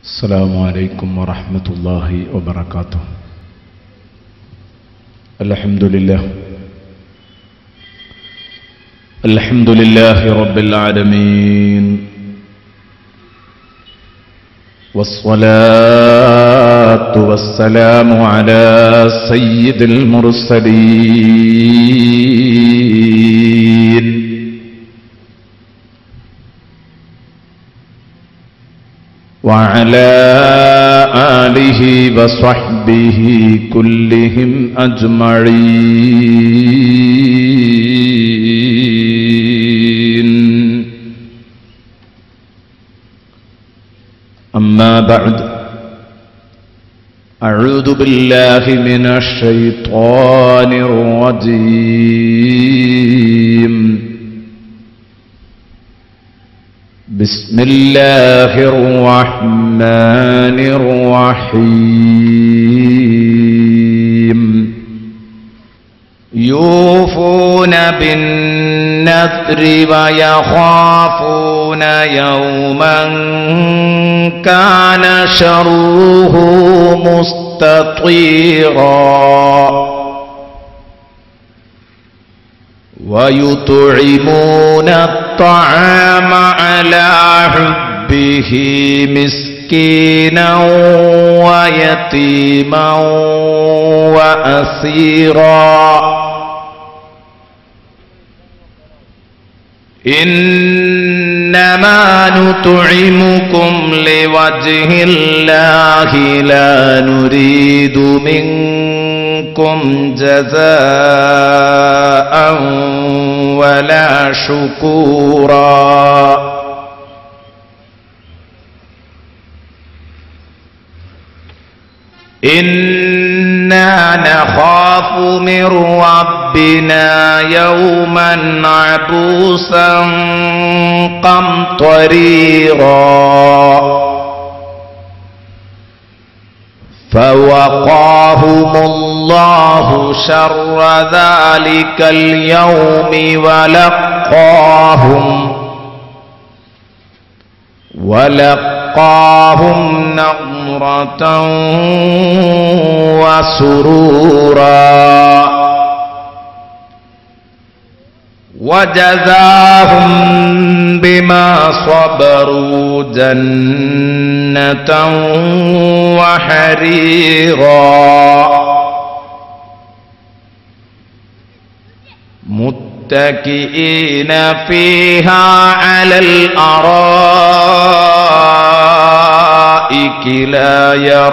السلام عليكم ورحمة الله وبركاته. الحمد لله رب العالمين، والصلاة والسلام على سيد المرسلين وعلى آله وصحبه كلهم أجمعين. أما بعد، أعوذ بالله من الشيطان الرجيم. بسم الله الرحمن الرحيم. يوفون بالنذر ويخافون يوما كان شره مستطيرا، ويطعمون الطعام على حبه مسكينا ويتيما وأسيرا. إنما نطعمكم لوجه الله لا نريد منكم جزاء ولا شكورا. إنا نخاف من ربنا يوما عبوسا قمطريرا، فوقاهم الله شر ذلك اليوم ولقاهم نضرة وسرورا، وجزاهم بما صبروا جنة وحريرا، متكئين فيها على الأرائك لا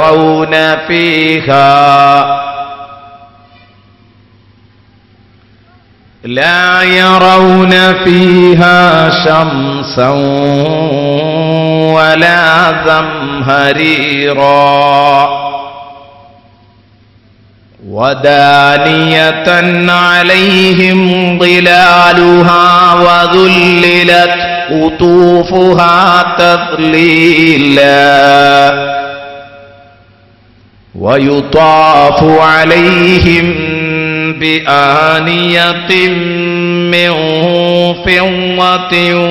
يرون فيها شمسا ولا زمهريرا، ودانية عليهم ظلالها وذللت قطوفها تذليلا، ويطاف عليهم بآنية من فضة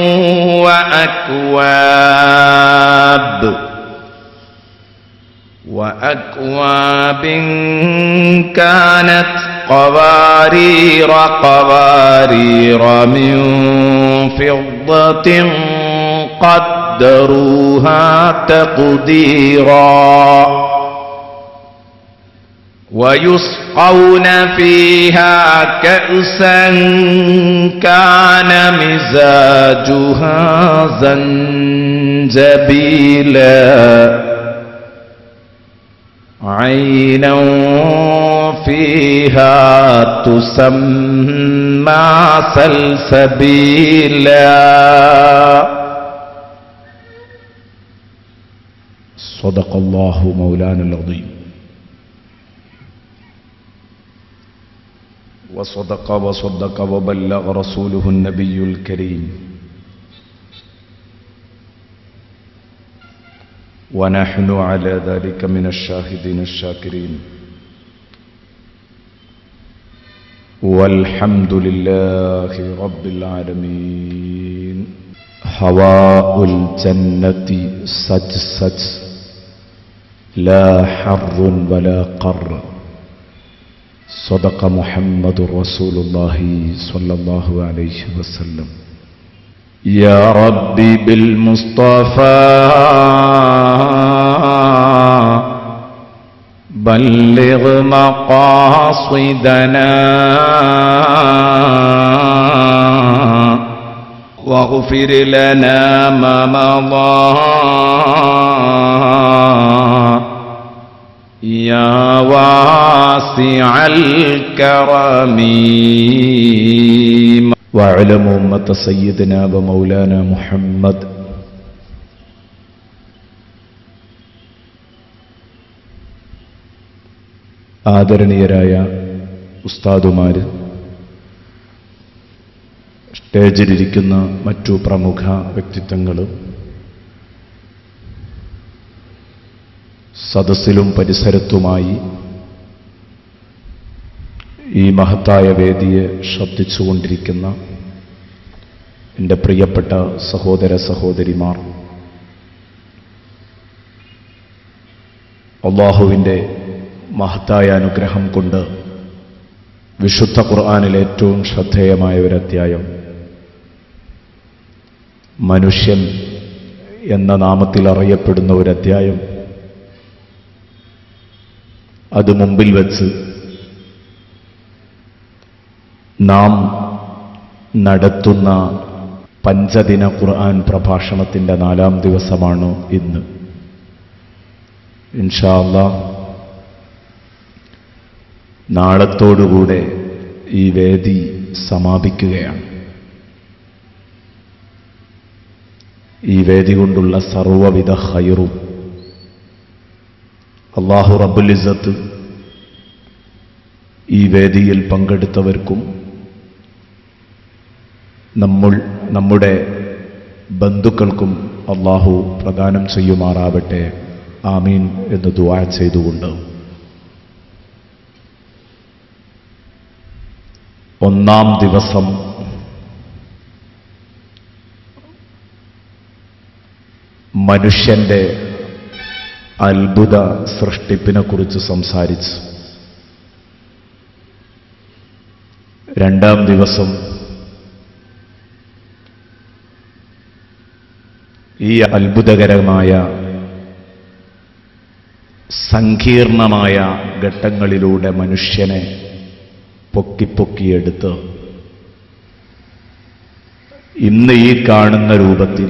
وأكواب كانت قوارير من فضة قدروها تقديرا، ويسقون فيها كأسا كان مزاجها زنجبيلا، عينا فيها تسمى سلسبيلا. صدق الله مولانا العظيم، وصدق وبلغ رسوله النبي الكريم، ونحن على ذلك من الشاهدين الشاكرين، والحمد لله رب العالمين. हवाउल जन्नती सच सच لا حر ولا قر صدق محمد رسول الله صلى الله عليه وسلم. يا ربي بالمصطفى بلغ مقاصدنا واغفر لنا ما مضى يا واسع الكرم. واعلموا أمة سيدنا ومولانا محمد ആദരണീയരായ ഉസ്താദുമാര്, സ്റ്റേജിലിരിക്കുന്ന മറ്റു പ്രമുഖ വ്യക്തിത്വങ്ങൾ, സദസ്സിലും പരിസരത്തുമായി ഈ മഹത്തായ വേദിയെ ശ്രദ്ധിച്ചുകൊണ്ടിരിക്കുന്ന എൻ്റെ പ്രിയപ്പെട്ട സഹോദര സഹോദരിമാർ, അല്ലാഹുവിൻ്റെ മഹത്തായ അനുഗ്രഹം കൊണ്ട് വിശുദ്ധ ഖുർആനിലെ ഏറ്റവും ശ്രദ്ധേയമായ ഒരു അധ്യായം, മനുഷ്യൻ എന്ന നാമത്തിൽ അറിയപ്പെടുന്ന ഒരു അധ്യായം, അത് മുമ്പിൽ വച്ച് നാം നടത്തുന്ന പഞ്ചദിന ഖുർആൻ പ്രഭാഷണത്തിൻ്റെ 4-ാം ദിവസമാണ് ഇന്ന്. ഇൻഷാ അല്ലാഹ് നാളത്തോടുകൂടെ ഈ വേദി സമാപിക്കുകയാണ്. ഈ വേദി കൊണ്ടുള്ള സർവ്വവിധ ഖൈറും അല്ലാഹു റബ്ബുൽ ഇസ്സത്ത് ഈ വേദിയിൽ പങ്കെടുത്തവർക്കും നമ്മുടെ ബന്ധുക്കൾക്കും അല്ലാഹു പ്രദാനം ചെയ്യുമാറാവട്ടെ. ആമീൻ എന്ന് ദുആ ചെയ്തുകൊണ്ട് ഒന്നാം ദിവസം മനുഷ്യന്റെ അത്ഭുത സൃഷ്ടിപ്പിനെ കുറിച്ച് സംസാരിച്ചു. 2-ാം ദിവസം ഈ അത്ഭുതകരമായ സങ്കീർണമായ ഘട്ടങ്ങളിലൂടെ മനുഷ്യനെ പൊക്കിപ്പൊക്കിയെടുത്ത് ഇന്ന് ഈ കാണുന്ന രൂപത്തിൽ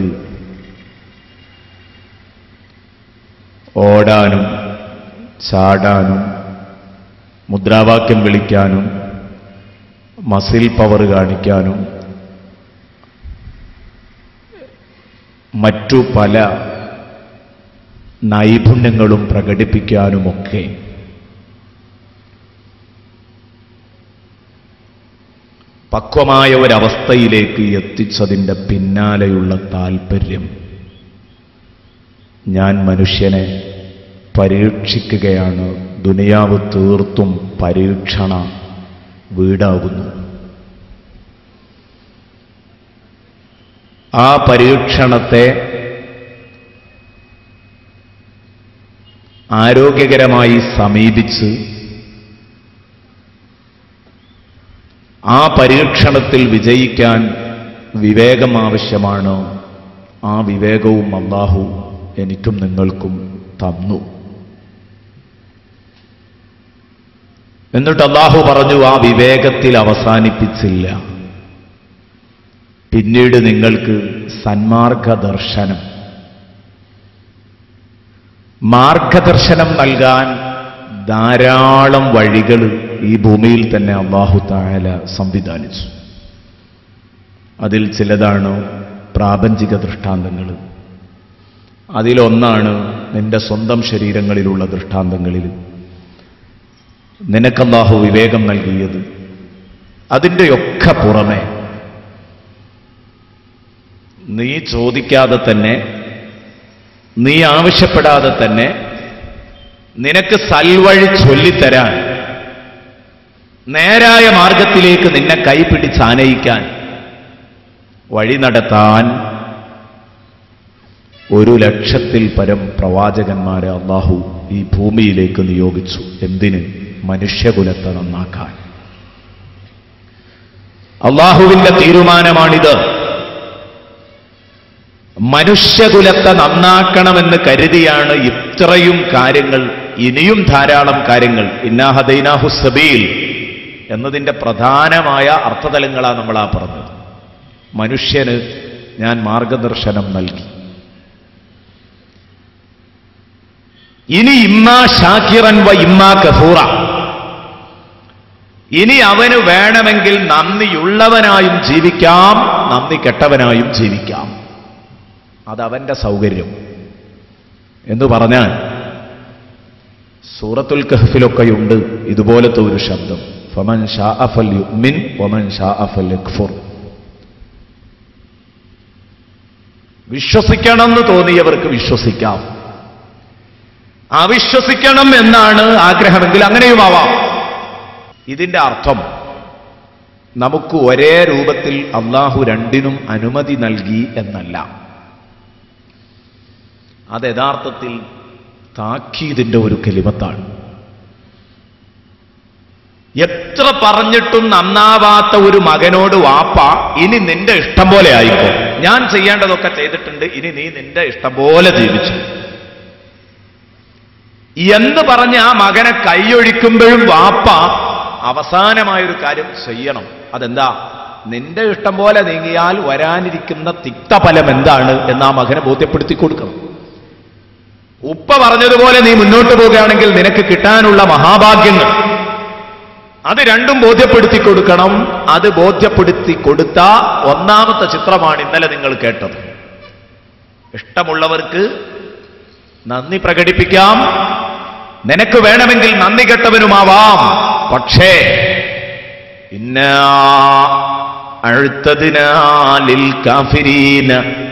ഓടാനും ചാടാനും മുദ്രാവാക്യം വിളിക്കാനും മസിൽ പവർ കാണിക്കാനും മറ്റു പല നൈപുണ്യങ്ങളും പ്രകടിപ്പിക്കാനുമൊക്കെ പക്വമായ ഒരവസ്ഥയിലേക്ക് എത്തിച്ചതിൻ്റെ പിന്നാലെയുള്ള താൽപ്പര്യം, ഞാൻ മനുഷ്യനെ പരീക്ഷിക്കുകയാണ്. ദുനിയാവ് തീർത്തും പരീക്ഷണ വീടാകുന്നു. ആ പരീക്ഷണത്തെ ആരോഗ്യകരമായി സമീപിച്ച് ആ പരീക്ഷണത്തിൽ വിജയിക്കാൻ വിവേകം ആവശ്യമാണ്. ആ വിവേകവും അല്ലാഹു എനിക്കും നിങ്ങൾക്കും തന്നു. എന്നിട്ട് അല്ലാഹു പറഞ്ഞു, ആ വിവേകത്തിൽ അവസാനിപ്പിച്ചില്ല, പിന്നീട് നിങ്ങൾക്ക് മാർഗദർശനം നൽകാൻ ധാരാളം വഴികൾ ഈ ഭൂമിയിൽ തന്നെ അല്ലാഹു തആല സംവിധാനിച്ചു. അതിൽ ചിലതാണ് പ്രാപഞ്ചിക ദൃഷ്ടാന്തങ്ങൾ. അതിലൊന്നാണ് നിന്റെ സ്വന്തം ശരീരങ്ങളിലുള്ള ദൃഷ്ടാന്തങ്ങളിൽ നിനക്ക് അല്ലാഹു വിവേകം നൽകിയത്. അതിൻ്റെയൊക്കെ പുറമെ നീ ചോദിക്കാതെ തന്നെ, നീ ആവശ്യപ്പെടാതെ തന്നെ നിനക്ക് സൽവഴി ചൊല്ലിത്തരാൻ, നേരായ മാർഗത്തിലേക്ക് നിന്നെ കൈപിടിച്ചാനയിക്കാൻ, വഴി നടത്താൻ 100,000-ൽ പരം പ്രവാചകന്മാരെ അല്ലാഹു ഈ ഭൂമിയിലേക്ക് നിയോഗിച്ചു. എന്തിന്? മനുഷ്യകുലത്തെ നന്നാക്കാൻ. അള്ളാഹുവിന്റെ തീരുമാനമാണിത്. മനുഷ്യകുലത്തെ നന്നാക്കണമെന്ന് കരുതിയാണ് ഇത്രയും കാര്യങ്ങൾ, ഇനിയും ധാരാളം കാര്യങ്ങൾ. ഇന്നാ ഹദൈനാഹു സബീൽ എന്നതിൻ്റെ പ്രധാനമായ അർത്ഥതലങ്ങളാണ് നമ്മളാ പറഞ്ഞത്. മനുഷ്യന് ഞാൻ മാർഗദർശനം നൽകി. ഇനി ഇമ്മാ ഷാക്കിറൻ വ ഇമ്മാ കഫൂറ. ഇനി അവന് വേണമെങ്കിൽ നന്ദിയുള്ളവനായും ജീവിക്കാം, നന്ദി കെട്ടവനായും ജീവിക്കാം. അതവന്റെ സൗകര്യം എന്ന് പറഞ്ഞാൽ സൂറത്തുൽ കഹ്ഫിലൊക്കെയുണ്ട് ഇതുപോലത്തെ ഒരു ശബ്ദം, ഫമൻ ശാഅ ഫൽയുമിൻ വമൻ ശാഅ ഫൽയക്ഫുർ. വിശ്വസിക്കണമെന്ന് തോന്നിയവർക്ക് വിശ്വസിക്കാം, അവിശ്വസിക്കണം എന്നാണ് ആഗ്രഹമെങ്കിൽ അങ്ങനെയുമാവാം. ഇതിന്റെ അർത്ഥം നമുക്ക് ഒരേ രൂപത്തിൽ അള്ളാഹു രണ്ടിനും അനുമതി നൽകി എന്നല്ല. അത് യഥാർത്ഥത്തിൽ താക്കീതിന്റെ ഒരു കലിമത്താണ്. എത്ര പറഞ്ഞിട്ടും നന്നാവാത്ത ഒരു മകനോട് വാപ്പ, ഇനി നിന്റെ ഇഷ്ടം പോലെ ആയിക്കോ, ഞാൻ ചെയ്യേണ്ടതൊക്കെ ചെയ്തിട്ടുണ്ട്, ഇനി നീ നിന്റെ ഇഷ്ടം പോലെ ജീവിച്ചു എന്ന് പറഞ്ഞ് ആ മകനെ കൈയൊഴിക്കുമ്പോഴും വാപ്പ അവസാനമായൊരു കാര്യം ചെയ്യണം. അതെന്താ? നിന്റെ ഇഷ്ടം പോലെ നീങ്ങിയാൽ വരാനിരിക്കുന്ന തിക്തഫലം എന്താണ് എന്ന് ആ മകനെ ബോധ്യപ്പെടുത്തി കൊടുക്കണം. ഉപ്പ പറഞ്ഞതുപോലെ നീ മുന്നോട്ട് പോവുകയാണെങ്കിൽ നിനക്ക് കിട്ടാനുള്ള മഹാഭാഗ്യങ്ങൾ, അത് രണ്ടും ബോധ്യപ്പെടുത്തി കൊടുക്കണം. അത് ബോധ്യപ്പെടുത്തി കൊടുത്ത ഒന്നാമത്തെ ചിത്രമാണ് ഇന്നലെ നിങ്ങൾ കേട്ടത്. ഇഷ്ടമുള്ളവർക്ക് നന്ദി പ്രകടിപ്പിക്കാം, നിനക്ക് വേണമെങ്കിൽ നന്ദി കെട്ടവനുമാവാം. പക്ഷേ ഇന്നാ അഅ്തദ്നാ ലിൽ കാഫിരീന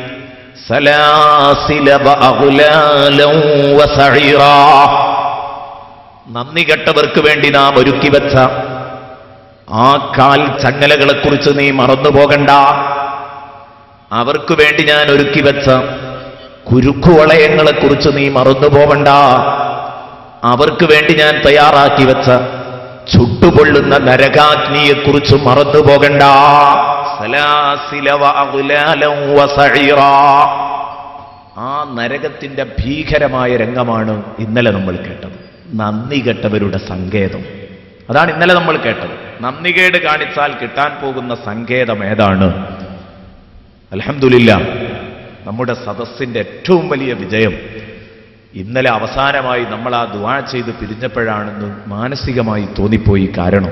സലാസില വഅഗ്ലാലൻ വസഈറാ. നന്ദി കെട്ടവർക്ക് വേണ്ടി നാം ഒരുക്കി വെച്ച ആ കാൽ ചങ്ങലകളെക്കുറിച്ച് നീ മറന്നുപോകണ്ട. അവർക്ക് വേണ്ടി ഞാൻ ഒരുക്കി വെച്ച കുരുക്കുവളയങ്ങളെക്കുറിച്ച് നീ മറന്നുപോകണ്ട. അവർക്ക് വേണ്ടി ഞാൻ തയ്യാറാക്കി വെച്ച ചുട്ടുപൊള്ളുന്ന നരകാഗ്നിയെക്കുറിച്ച് മറന്നുപോകണ്ട. സലാസില വഅഗ്ലാലൻ വസഈറാ. ആ നരകത്തിന്റെ ഭീകരമായ രംഗമാണ് ഇന്നലെ നമ്മൾ കേട്ടത്. നന്ദി കെട്ടവരുടെ സങ്കേതം. അതാണ് ഇന്നലെ നമ്മൾ കേട്ടത്. നന്ദികേട് കാണിച്ചാൽ കിട്ടാൻ പോകുന്ന സങ്കേതം ഏതാണ്? അൽഹംദുലില്ലാ, നമ്മുടെ സദസ്സിന്റെ ഏറ്റവും വലിയ വിജയം ഇന്നലെ അവസാനമായി നമ്മൾ ആ ദുആ ചെയ്ത് പിരിഞ്ഞപ്പോഴാണെന്ന് മാനസികമായി തോന്നിപ്പോയി. കാരണം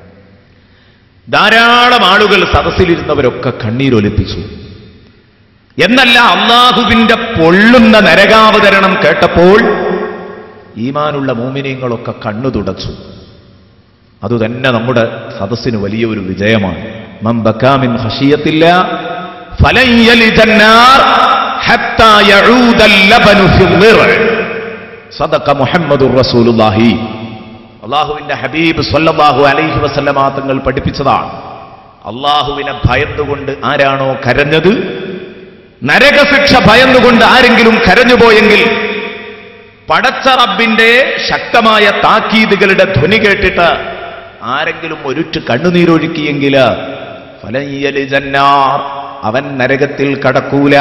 ധാരാളം ആളുകൾ സദസ്സിലിരുന്നവരൊക്കെ കണ്ണീരൊലിപ്പിച്ചു. എന്നല്ല, അള്ളാഹുവിന്റെ പൊള്ളുന്ന നരകാവതരണം കേട്ടപ്പോൾ ഈമാനുള്ള മോമിനീങ്ങളൊക്കെ കണ്ണു തുടച്ചു. അതുതന്നെ നമ്മുടെ സദസ്സിന് വലിയൊരു വിജയമാണ്. മൻ ബകാ മിൻ ഖശിയത്തില്ലാ ഫലൻ യലിജൻ നാർ ഹത്താ യഊദൽ ലബനു ഫിൽ ദിർ. സദഖ മുഹമ്മദുർ റസൂലുള്ളാഹി. അല്ലാഹുവിന്റെ ഹബീബ് സ്വല്ലല്ലാഹു അലൈഹി വസല്ലമ തങ്ങൾ പഠിപ്പിച്ചതാണ്. അല്ലാഹുവിനെ ഭയന്നുകൊണ്ട് ആരാണോ കരഞ്ഞത്, നരകശിക്ഷ ഭയന്നുകൊണ്ട് ആരെങ്കിലും കരഞ്ഞുപോയെങ്കിൽ, പടച്ച റബ്ബിന്റെ ശക്തമായ താക്കീതുകളുടെ ധ്വനി കേട്ടിട്ട് ആരെങ്കിലും ഒരുറ്റ് കണ്ണുനീരൊഴുക്കിയെങ്കിൽ ഫലൻ യലിജൻ നാർ, അവൻ നരകത്തിൽ കടക്കൂല.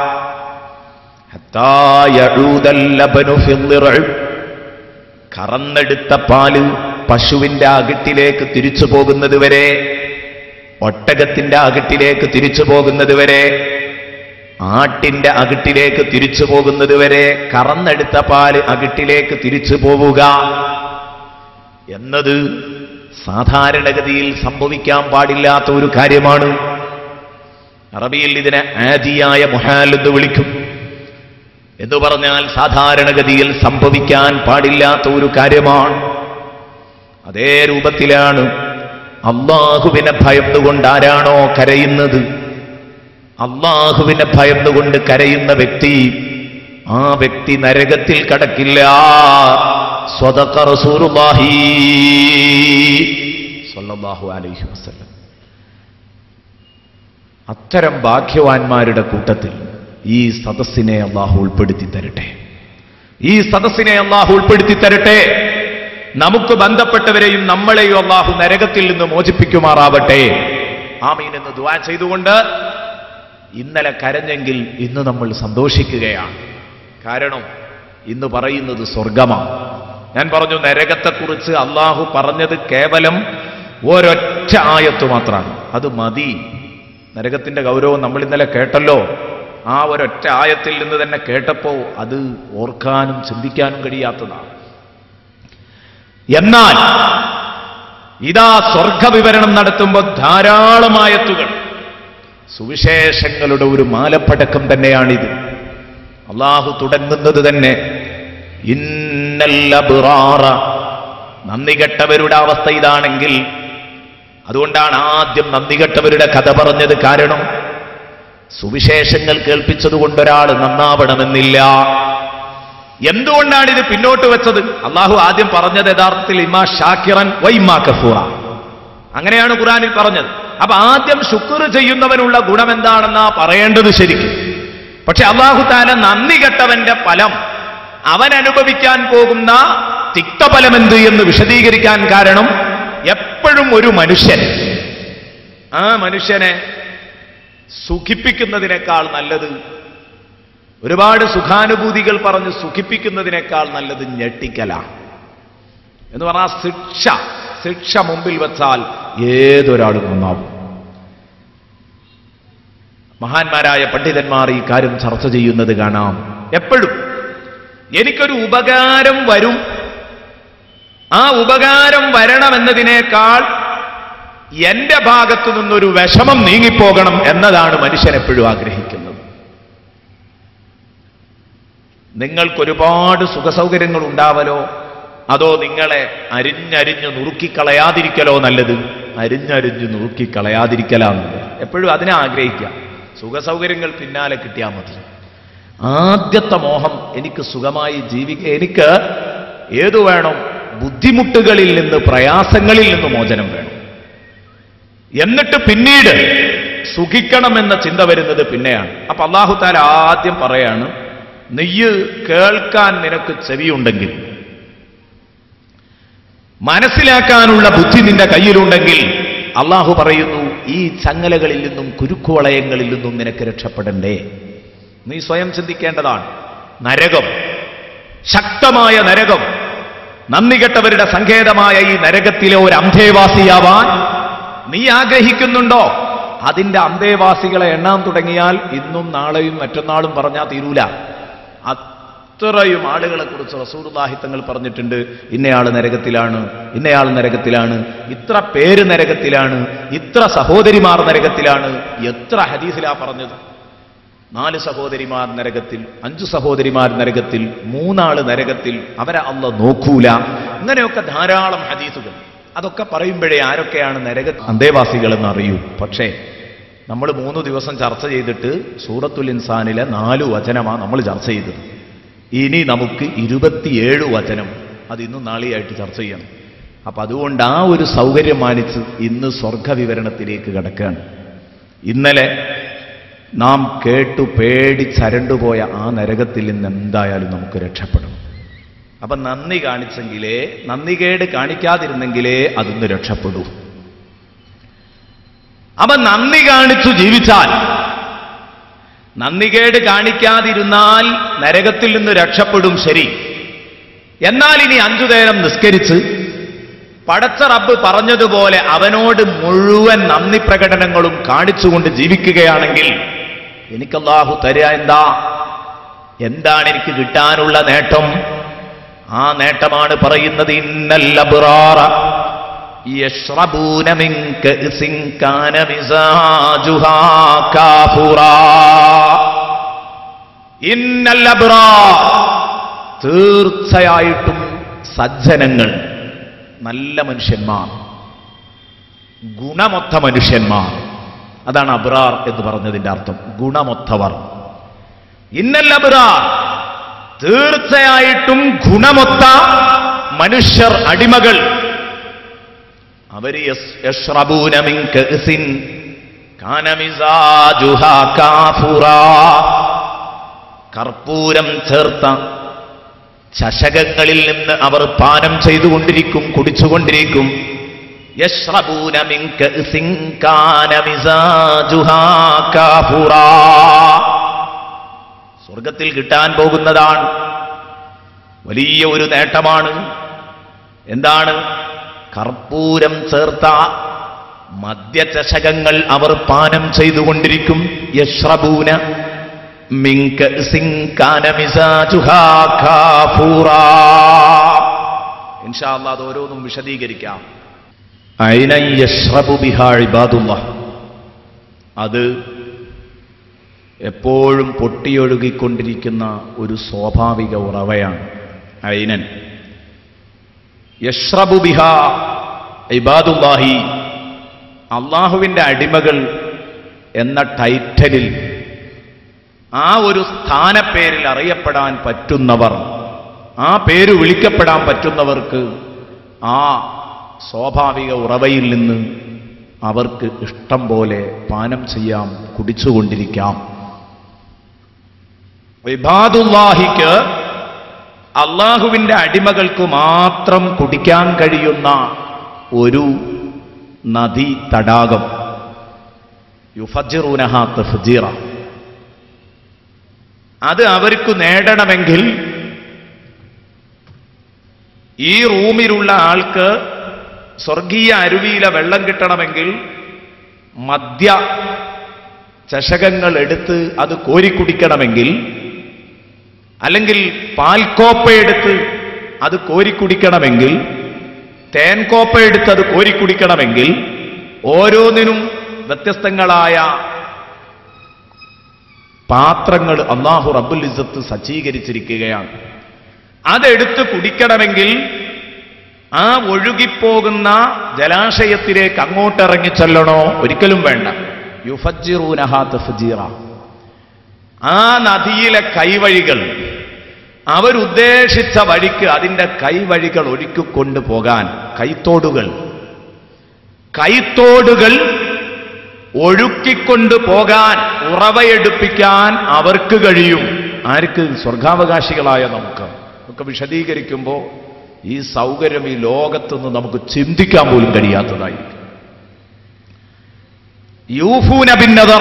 ഹത്താ യഊദൽ ലബനു ഫിൽ ദിർ. കറന്നെടുത്ത പാല് പശുവിന്റെ അകിട്ടിലേക്ക് തിരിച്ചു പോകുന്നത് വരെ, ഒട്ടകത്തിന്റെ അകിട്ടിലേക്ക് തിരിച്ചു പോകുന്നത് വരെ, ആട്ടിന്റെ അകിട്ടിലേക്ക് തിരിച്ചു പോകുന്നത് വരെ കറന്നെടുത്ത പാല് അകിട്ടിലേക്ക് തിരിച്ചു പോവുക എന്നത് സാധാരണഗതിയിൽ സംഭവിക്കാൻ പാടില്ലാത്ത ഒരു കാര്യമാണ്. അറബിയിൽ ഇതിനെ ആദിയായ മുഹാൽ എന്ന് വിളിക്കും. എന്ന് പറഞ്ഞാൽ സാധാരണഗതിയിൽ സംഭവിക്കാൻ പാടില്ലാത്ത ഒരു കാര്യമാണ്. അതേ രൂപത്തിലാണ് അള്ളാഹുവിനെ ഭയന്നുകൊണ്ട് ആരാണോ കരയുന്നത്, അള്ളാഹുവിനെ ഭയന്നുകൊണ്ട് കരയുന്ന വ്യക്തി, ആ വ്യക്തി നരകത്തിൽ കടക്കില്ല. സ്വദഖ റസൂലുള്ളാഹി സ്വല്ലല്ലാഹു അലൈഹി വസല്ലം. അത്തരം ഭാഗ്യവാന്മാരുടെ കൂട്ടത്തിൽ ഈ സദസ്സിനെ അള്ളാഹു ഉൾപ്പെടുത്തി തരട്ടെ. ഈ സദസ്സിനെ അള്ളാഹു ഉൾപ്പെടുത്തി തരട്ടെ. നമുക്ക് ബന്ധപ്പെട്ടവരെയും നമ്മളെയും അള്ളാഹു നരകത്തിൽ നിന്ന് മോചിപ്പിക്കുമാറാവട്ടെ. ആമീൻ എന്ന് ദുആ ചെയ്തുകൊണ്ട് ഇന്നലെ കരഞ്ഞെങ്കിൽ ഇന്ന് നമ്മൾ സന്തോഷിക്കുകയാണ്. കാരണം ഇന്ന് പറയുന്നത് സ്വർഗമാണ്. ഞാൻ പറഞ്ഞു, നരകത്തെക്കുറിച്ച് അള്ളാഹു പറഞ്ഞത് കേവലം ഒരൊറ്റ ആയത്ത് മാത്രമാണ്. അത് മതി. നരകത്തിന്റെ ഗൗരവം നമ്മൾ ഇന്നലെ കേട്ടല്ലോ. ആ ഒരൊറ്റ ആയത്തിൽ നിന്ന് തന്നെ കേട്ടപ്പോ അത് ഓർക്കാനും ചിന്തിക്കാനും കഴിയാത്തതാണ്. എന്നാൽ ഇതാ സ്വർഗവിവരണം നടത്തുമ്പോൾ ധാരാളം ആയത്തുകൾ, സുവിശേഷങ്ങളുടെ ഒരു മാലപ്പടക്കം തന്നെയാണിത്. അള്ളാഹു തുടങ്ങുന്നത് തന്നെ ഇന്നൽ അബ്റാറ, നന്ദികെട്ടവരുടെ അവസ്ഥ ഇതാണെങ്കിൽ, അതുകൊണ്ടാണ് ആദ്യം നന്ദികെട്ടവരുടെ കഥ പറഞ്ഞത്. കാരണം സുവിശേഷങ്ങൾ കേൾപ്പിച്ചതുകൊണ്ട് ഒരാൾ നന്നാവണമെന്നില്ല. എന്തുകൊണ്ടാണ് ഇത് പിന്നോട്ട് വെച്ചത്? അള്ളാഹു ആദ്യം പറഞ്ഞത് യഥാർത്ഥത്തിൽ ഇമ്മാ ഷാക്കിറൻ വ ഇമ്മാ കഫൂറ, അങ്ങനെയാണ് ഖുർആനിൽ പറഞ്ഞത്. അപ്പൊ ആദ്യം ശുക്ർ ചെയ്യുന്നവനുള്ള ഗുണം എന്താണെന്നാ പറയേണ്ടത് ശരിക്കും. പക്ഷെ അള്ളാഹു തആല നന്ദി കെട്ടവന്റെ ഫലം, അവൻ അനുഭവിക്കാൻ പോകുന്ന തിക്തഫലം എന്ത് എന്ന് വിശദീകരിക്കാൻ കാരണം, എപ്പോഴും ഒരു മനുഷ്യൻ ആ മനുഷ്യനെ സുഖിപ്പിക്കുന്നതിനേക്കാൾ നല്ലത്, ഒരുപാട് സുഖാനുഭൂതികൾ പറഞ്ഞ് സുഖിപ്പിക്കുന്നതിനേക്കാൾ നല്ലത് ഞെട്ടിക്കലാണ്. എന്ന് പറഞ്ഞാൽ ശിക്ഷ മുമ്പിൽ വെച്ചാൽ ഏതൊരാളും നന്നാവും. മഹാന്മാരായ പണ്ഡിതന്മാർ ഈ കാര്യം ചർച്ച ചെയ്യുന്നത് കാണാം. എപ്പോഴും എനിക്കൊരു ഉപകാരം വരും, ആ ഉപകാരം വരണമെന്നതിനേക്കാൾ എന്റെ ഭാഗത്തു നിന്നൊരു വിഷമം നീങ്ങിപ്പോകണം എന്നതാണ് മനുഷ്യൻ എപ്പോഴും ആഗ്രഹിക്കുന്നത്. നിങ്ങൾക്കൊരുപാട് സുഖസൗകര്യങ്ങൾ ഉണ്ടാവലോ, അതോ നിങ്ങളെ അരിഞ്ഞരിഞ്ഞ് നുറുക്കിക്കളയാതിരിക്കലോ നല്ലത്? അരിഞ്ഞരിഞ്ഞ് നുറുക്കിക്കളയാതിരിക്കലാണ് എപ്പോഴും അതിനെ ആഗ്രഹിക്കുക. സുഖസൗകര്യങ്ങൾ പിന്നാലെ കിട്ടിയാൽ മതി. ആദ്യത്തെ മോഹം എനിക്ക് സുഖമായി ജീവിക്കുക, എനിക്ക് ഏതു വേണം? ബുദ്ധിമുട്ടുകളിൽ നിന്ന്, പ്രയാസങ്ങളിൽ നിന്ന് മോചനം വേണം. എന്നിട്ട് പിന്നീട് സുഖിക്കണമെന്ന ചിന്ത വരുന്നത് പിന്നെയാണ്. അപ്പൊ അല്ലാഹു തആല ആദ്യം പറയാണ്, നെയ്യ് കേൾക്കാൻ നിനക്ക് ചെവിയുണ്ടെങ്കിൽ, മനസ്സിലാക്കാനുള്ള ബുദ്ധി നിന്റെ കയ്യിലുണ്ടെങ്കിൽ, അള്ളാഹു പറയുന്നു, ഈ ചങ്ങലകളിൽ നിന്നും കുരുക്കുവളയങ്ങളിൽ നിന്നും നിനക്ക് രക്ഷപ്പെടണ്ടേ? നീ സ്വയം ചിന്തിക്കേണ്ടതാണ്. നരകം, ശക്തമായ നരകം, നന്ദികെട്ടവരുടെ സങ്കേതമായ ഈ നരകത്തിലെ ഒരു അന്തേവാസിയാവാൻ നീ ആഗ്രഹിക്കുന്നുണ്ടോ? അതിന്റെ അന്തേവാസികളെ എണ്ണാൻ തുടങ്ങിയാൽ ഇന്നും നാളെയും മറ്റന്നാളും പറഞ്ഞാൽ തീരൂല. അത്രയും ആളുകളെ കുറിച്ച് റസൂലുള്ളാഹി തങ്ങൾ പറഞ്ഞിട്ടുണ്ട്. ഇന്നയാൾ നരകത്തിലാണ്, ഇന്നയാൾ നരകത്തിലാണ്, ഇത്ര പേര് നരകത്തിലാണ്, ഇത്ര സഹോദരിമാർ നരകത്തിലാണ്. എത്ര ഹദീസിലാ പറഞ്ഞത്? 4 സഹോദരിമാർ നരകത്തിൽ, 5 സഹോദരിമാർ നരകത്തിൽ, 3 ആള് നരകത്തിൽ, അവരെ അല്ലാഹു നോക്കൂല. ഇങ്ങനെയൊക്കെ ധാരാളം ഹദീസുകൾ. അതൊക്കെ പറയുമ്പോഴേ ആരൊക്കെയാണ് നരക അന്തേവാസികളെന്ന് അറിയൂ. പക്ഷേ നമ്മൾ 3 ദിവസം ചർച്ച ചെയ്തിട്ട് സൂറത്തുൽ ഇൻസാനിലെ 4 വചനമാണ് നമ്മൾ ചർച്ച ചെയ്തത്. ഇനി നമുക്ക് 27 വചനം അത് ഇന്നും നാളെയായിട്ട് ചർച്ച ചെയ്യണം. അപ്പൊ അതുകൊണ്ട് ആ ഒരു സൗകര്യം മാനിച്ച് ഇന്ന് സ്വർഗവിവരണത്തിലേക്ക് കടക്കുകയാണ്. ഇന്നലെ നാം കേട്ടു പേടിച്ചരണ്ടുപോയ ആ നരകത്തിൽ നിന്ന് എന്തായാലും നമുക്ക് രക്ഷപ്പെടണം. അപ്പൊ നന്ദി കാണിച്ചെങ്കിലേ, നന്ദികേട് കാണിക്കാതിരുന്നെങ്കിലേ അതൊന്ന് രക്ഷപ്പെടൂ. അപ്പൊ നന്ദി കാണിച്ചു ജീവിച്ചാൽ, നന്ദികേട് കാണിക്കാതിരുന്നാൽ നരകത്തിൽ നിന്ന് രക്ഷപ്പെടും. ശരി. എന്നാൽ ഇനി 5 നേരം നിസ്കരിച്ച് പടച്ച റബ്ബ് പറഞ്ഞതുപോലെ അവനോട് മുഴുവൻ നന്ദി പ്രകടനങ്ങളും കാണിച്ചുകൊണ്ട് ജീവിക്കുകയാണെങ്കിൽ എനിക്ക് അല്ലാഹു തരിക എന്താണ് എനിക്ക് കിട്ടാനുള്ള നേട്ടം? ആ നേട്ടമാണ് പറയുന്നത്, ഇന്നൽ അബ്റാറ യശ്റബൂന മിൻ കഅസിൻ കാന മിസാജുഹാ കാഫുറാ. ഇന്നൽ അബ്റാർ, തീർച്ചയായിട്ടും സജ്ജനങ്ങൾ, നല്ല മനുഷ്യന്മാർ, ഗുണമൊത്ത മനുഷ്യന്മാർ, അതാണ് അബ്റാർ എന്ന് പറഞ്ഞതിന്റെ അർത്ഥം, ഗുണമൊത്തവർ. ഇന്നൽ അബ്റാർ, തീർച്ചയായിട്ടും ഗുണമൊത്ത മനുഷ്യർ, അടിമകൾ, അവര് യശ്റബൂന മിൻ കഅസിൻ കാന മിസാജുഹാ കാഫുറാ, കർപ്പൂരം ചേർത്ത ചഷകങ്ങളിൽ നിന്ന് അവർ പാനം ചെയ്തുകൊണ്ടിരിക്കും, കുടിച്ചുകൊണ്ടിരിക്കും. യശ്റബൂന മിൻ കഅസിൻ കാന മിസാജുഹാ കാഫുറാ. സ്വർഗത്തിൽ കിട്ടാൻ പോകുന്നതാണ്, വലിയ ഒരു നേട്ടമാണ്. എന്താണ്? കർപ്പൂരം ചേർത്ത മദ്യചഷകങ്ങൾ അവർ പാനം ചെയ്തുകൊണ്ടിരിക്കും. യശ്റബൂന മിൻ കഅസിൻ കാന മിസാജുഹാ കാഫുറാ. ഇൻഷാ അല്ലാഹ് അത് ഓരോന്നും വിശദീകരിക്കാം. ഐനൻ യശ്റബു ബിഹാ ഇബാദുല്ലാഹ്. അത് എപ്പോഴും പൊട്ടിയൊഴുകിക്കൊണ്ടിരിക്കുന്ന ഒരു സ്വാഭാവിക ഉറവയാണ്. ഐനൻ യശ്റബു ബിഹാ ഇബാദുല്ലാഹി. അള്ളാഹുവിൻ്റെ അടിമകൾ എന്ന ടൈറ്റലിൽ, ആ ഒരു സ്ഥാനപ്പേരിൽ അറിയപ്പെടാൻ പറ്റുന്നവർ, ആ പേര് വിളിക്കപ്പെടാൻ പറ്റുന്നവർക്ക് ആ സ്വാഭാവിക ഉറവയിൽ നിന്ന് അവർക്ക് ഇഷ്ടം പോലെ പാനം ചെയ്യാം, കുടിച്ചുകൊണ്ടിരിക്കാം. ഇബാദുല്ലാഹിക്ക്, അള്ളാഹുവിൻ്റെ അടിമകൾക്ക് മാത്രം കുടിക്കാൻ കഴിയുന്ന ഒരു നദി തടാകം, യുഫജ്ജിറൂനഹാ തഫ്ജീറ. അത് അവർക്ക് നേടണമെങ്കിൽ ഈ റൂമിലുള്ള ആൾക്ക് സ്വർഗീയ അരുവിയിലെ വെള്ളം കിട്ടണമെങ്കിൽ മദ്യ ചഷകങ്ങൾ എടുത്ത് അത് കോരിക്കുടിക്കണമെങ്കിൽ, അല്ലെങ്കിൽ പാൽക്കോപ്പയെടുത്ത് അത് കോരിക്കുടിക്കണമെങ്കിൽ, തേൻകോപ്പയെടുത്ത് അത് കോരിക്കുടിക്കണമെങ്കിൽ, ഓരോന്നിനും വ്യത്യസ്തങ്ങളായ പാത്രങ്ങൾ അല്ലാഹു റബ്ബുൽ ഇസ്സത്ത് സജ്ജീകരിച്ചിരിക്കുകയാണ്. അതെടുത്ത് കുടിക്കണമെങ്കിൽ ആ ഒഴുകിപ്പോകുന്ന ജലാശയത്തിലേക്ക് അങ്ങോട്ടിറങ്ങി ചെല്ലണോ? ഒരിക്കലും വേണ്ട. യുഫജ്ജിറൂനഹാ തഫ്ജീറ. ആ നദിയിലെ കൈവഴികൾ, അവരുദ്ദേശിച്ച വഴിക്ക് അതിൻ്റെ കൈവഴികൾ ഒരുക്കിക്കൊണ്ടു പോകാൻ, കൈത്തോടുകൾ ഒഴുക്കിക്കൊണ്ടു പോകാൻ, ഉറവയെടുപ്പിക്കാൻ അവർക്ക് കഴിയും. ആർക്ക്? സ്വർഗാവകാശികളായ നമുക്ക്. ഒക്കെ വിശദീകരിക്കുമ്പോൾ ഈ സൗകര്യം ഈ ലോകത്തുനിന്ന് നമുക്ക് ചിന്തിക്കാൻ പോലും കഴിയാത്തതായിരിക്കും. യൂഫൂന ബിന്നദർ.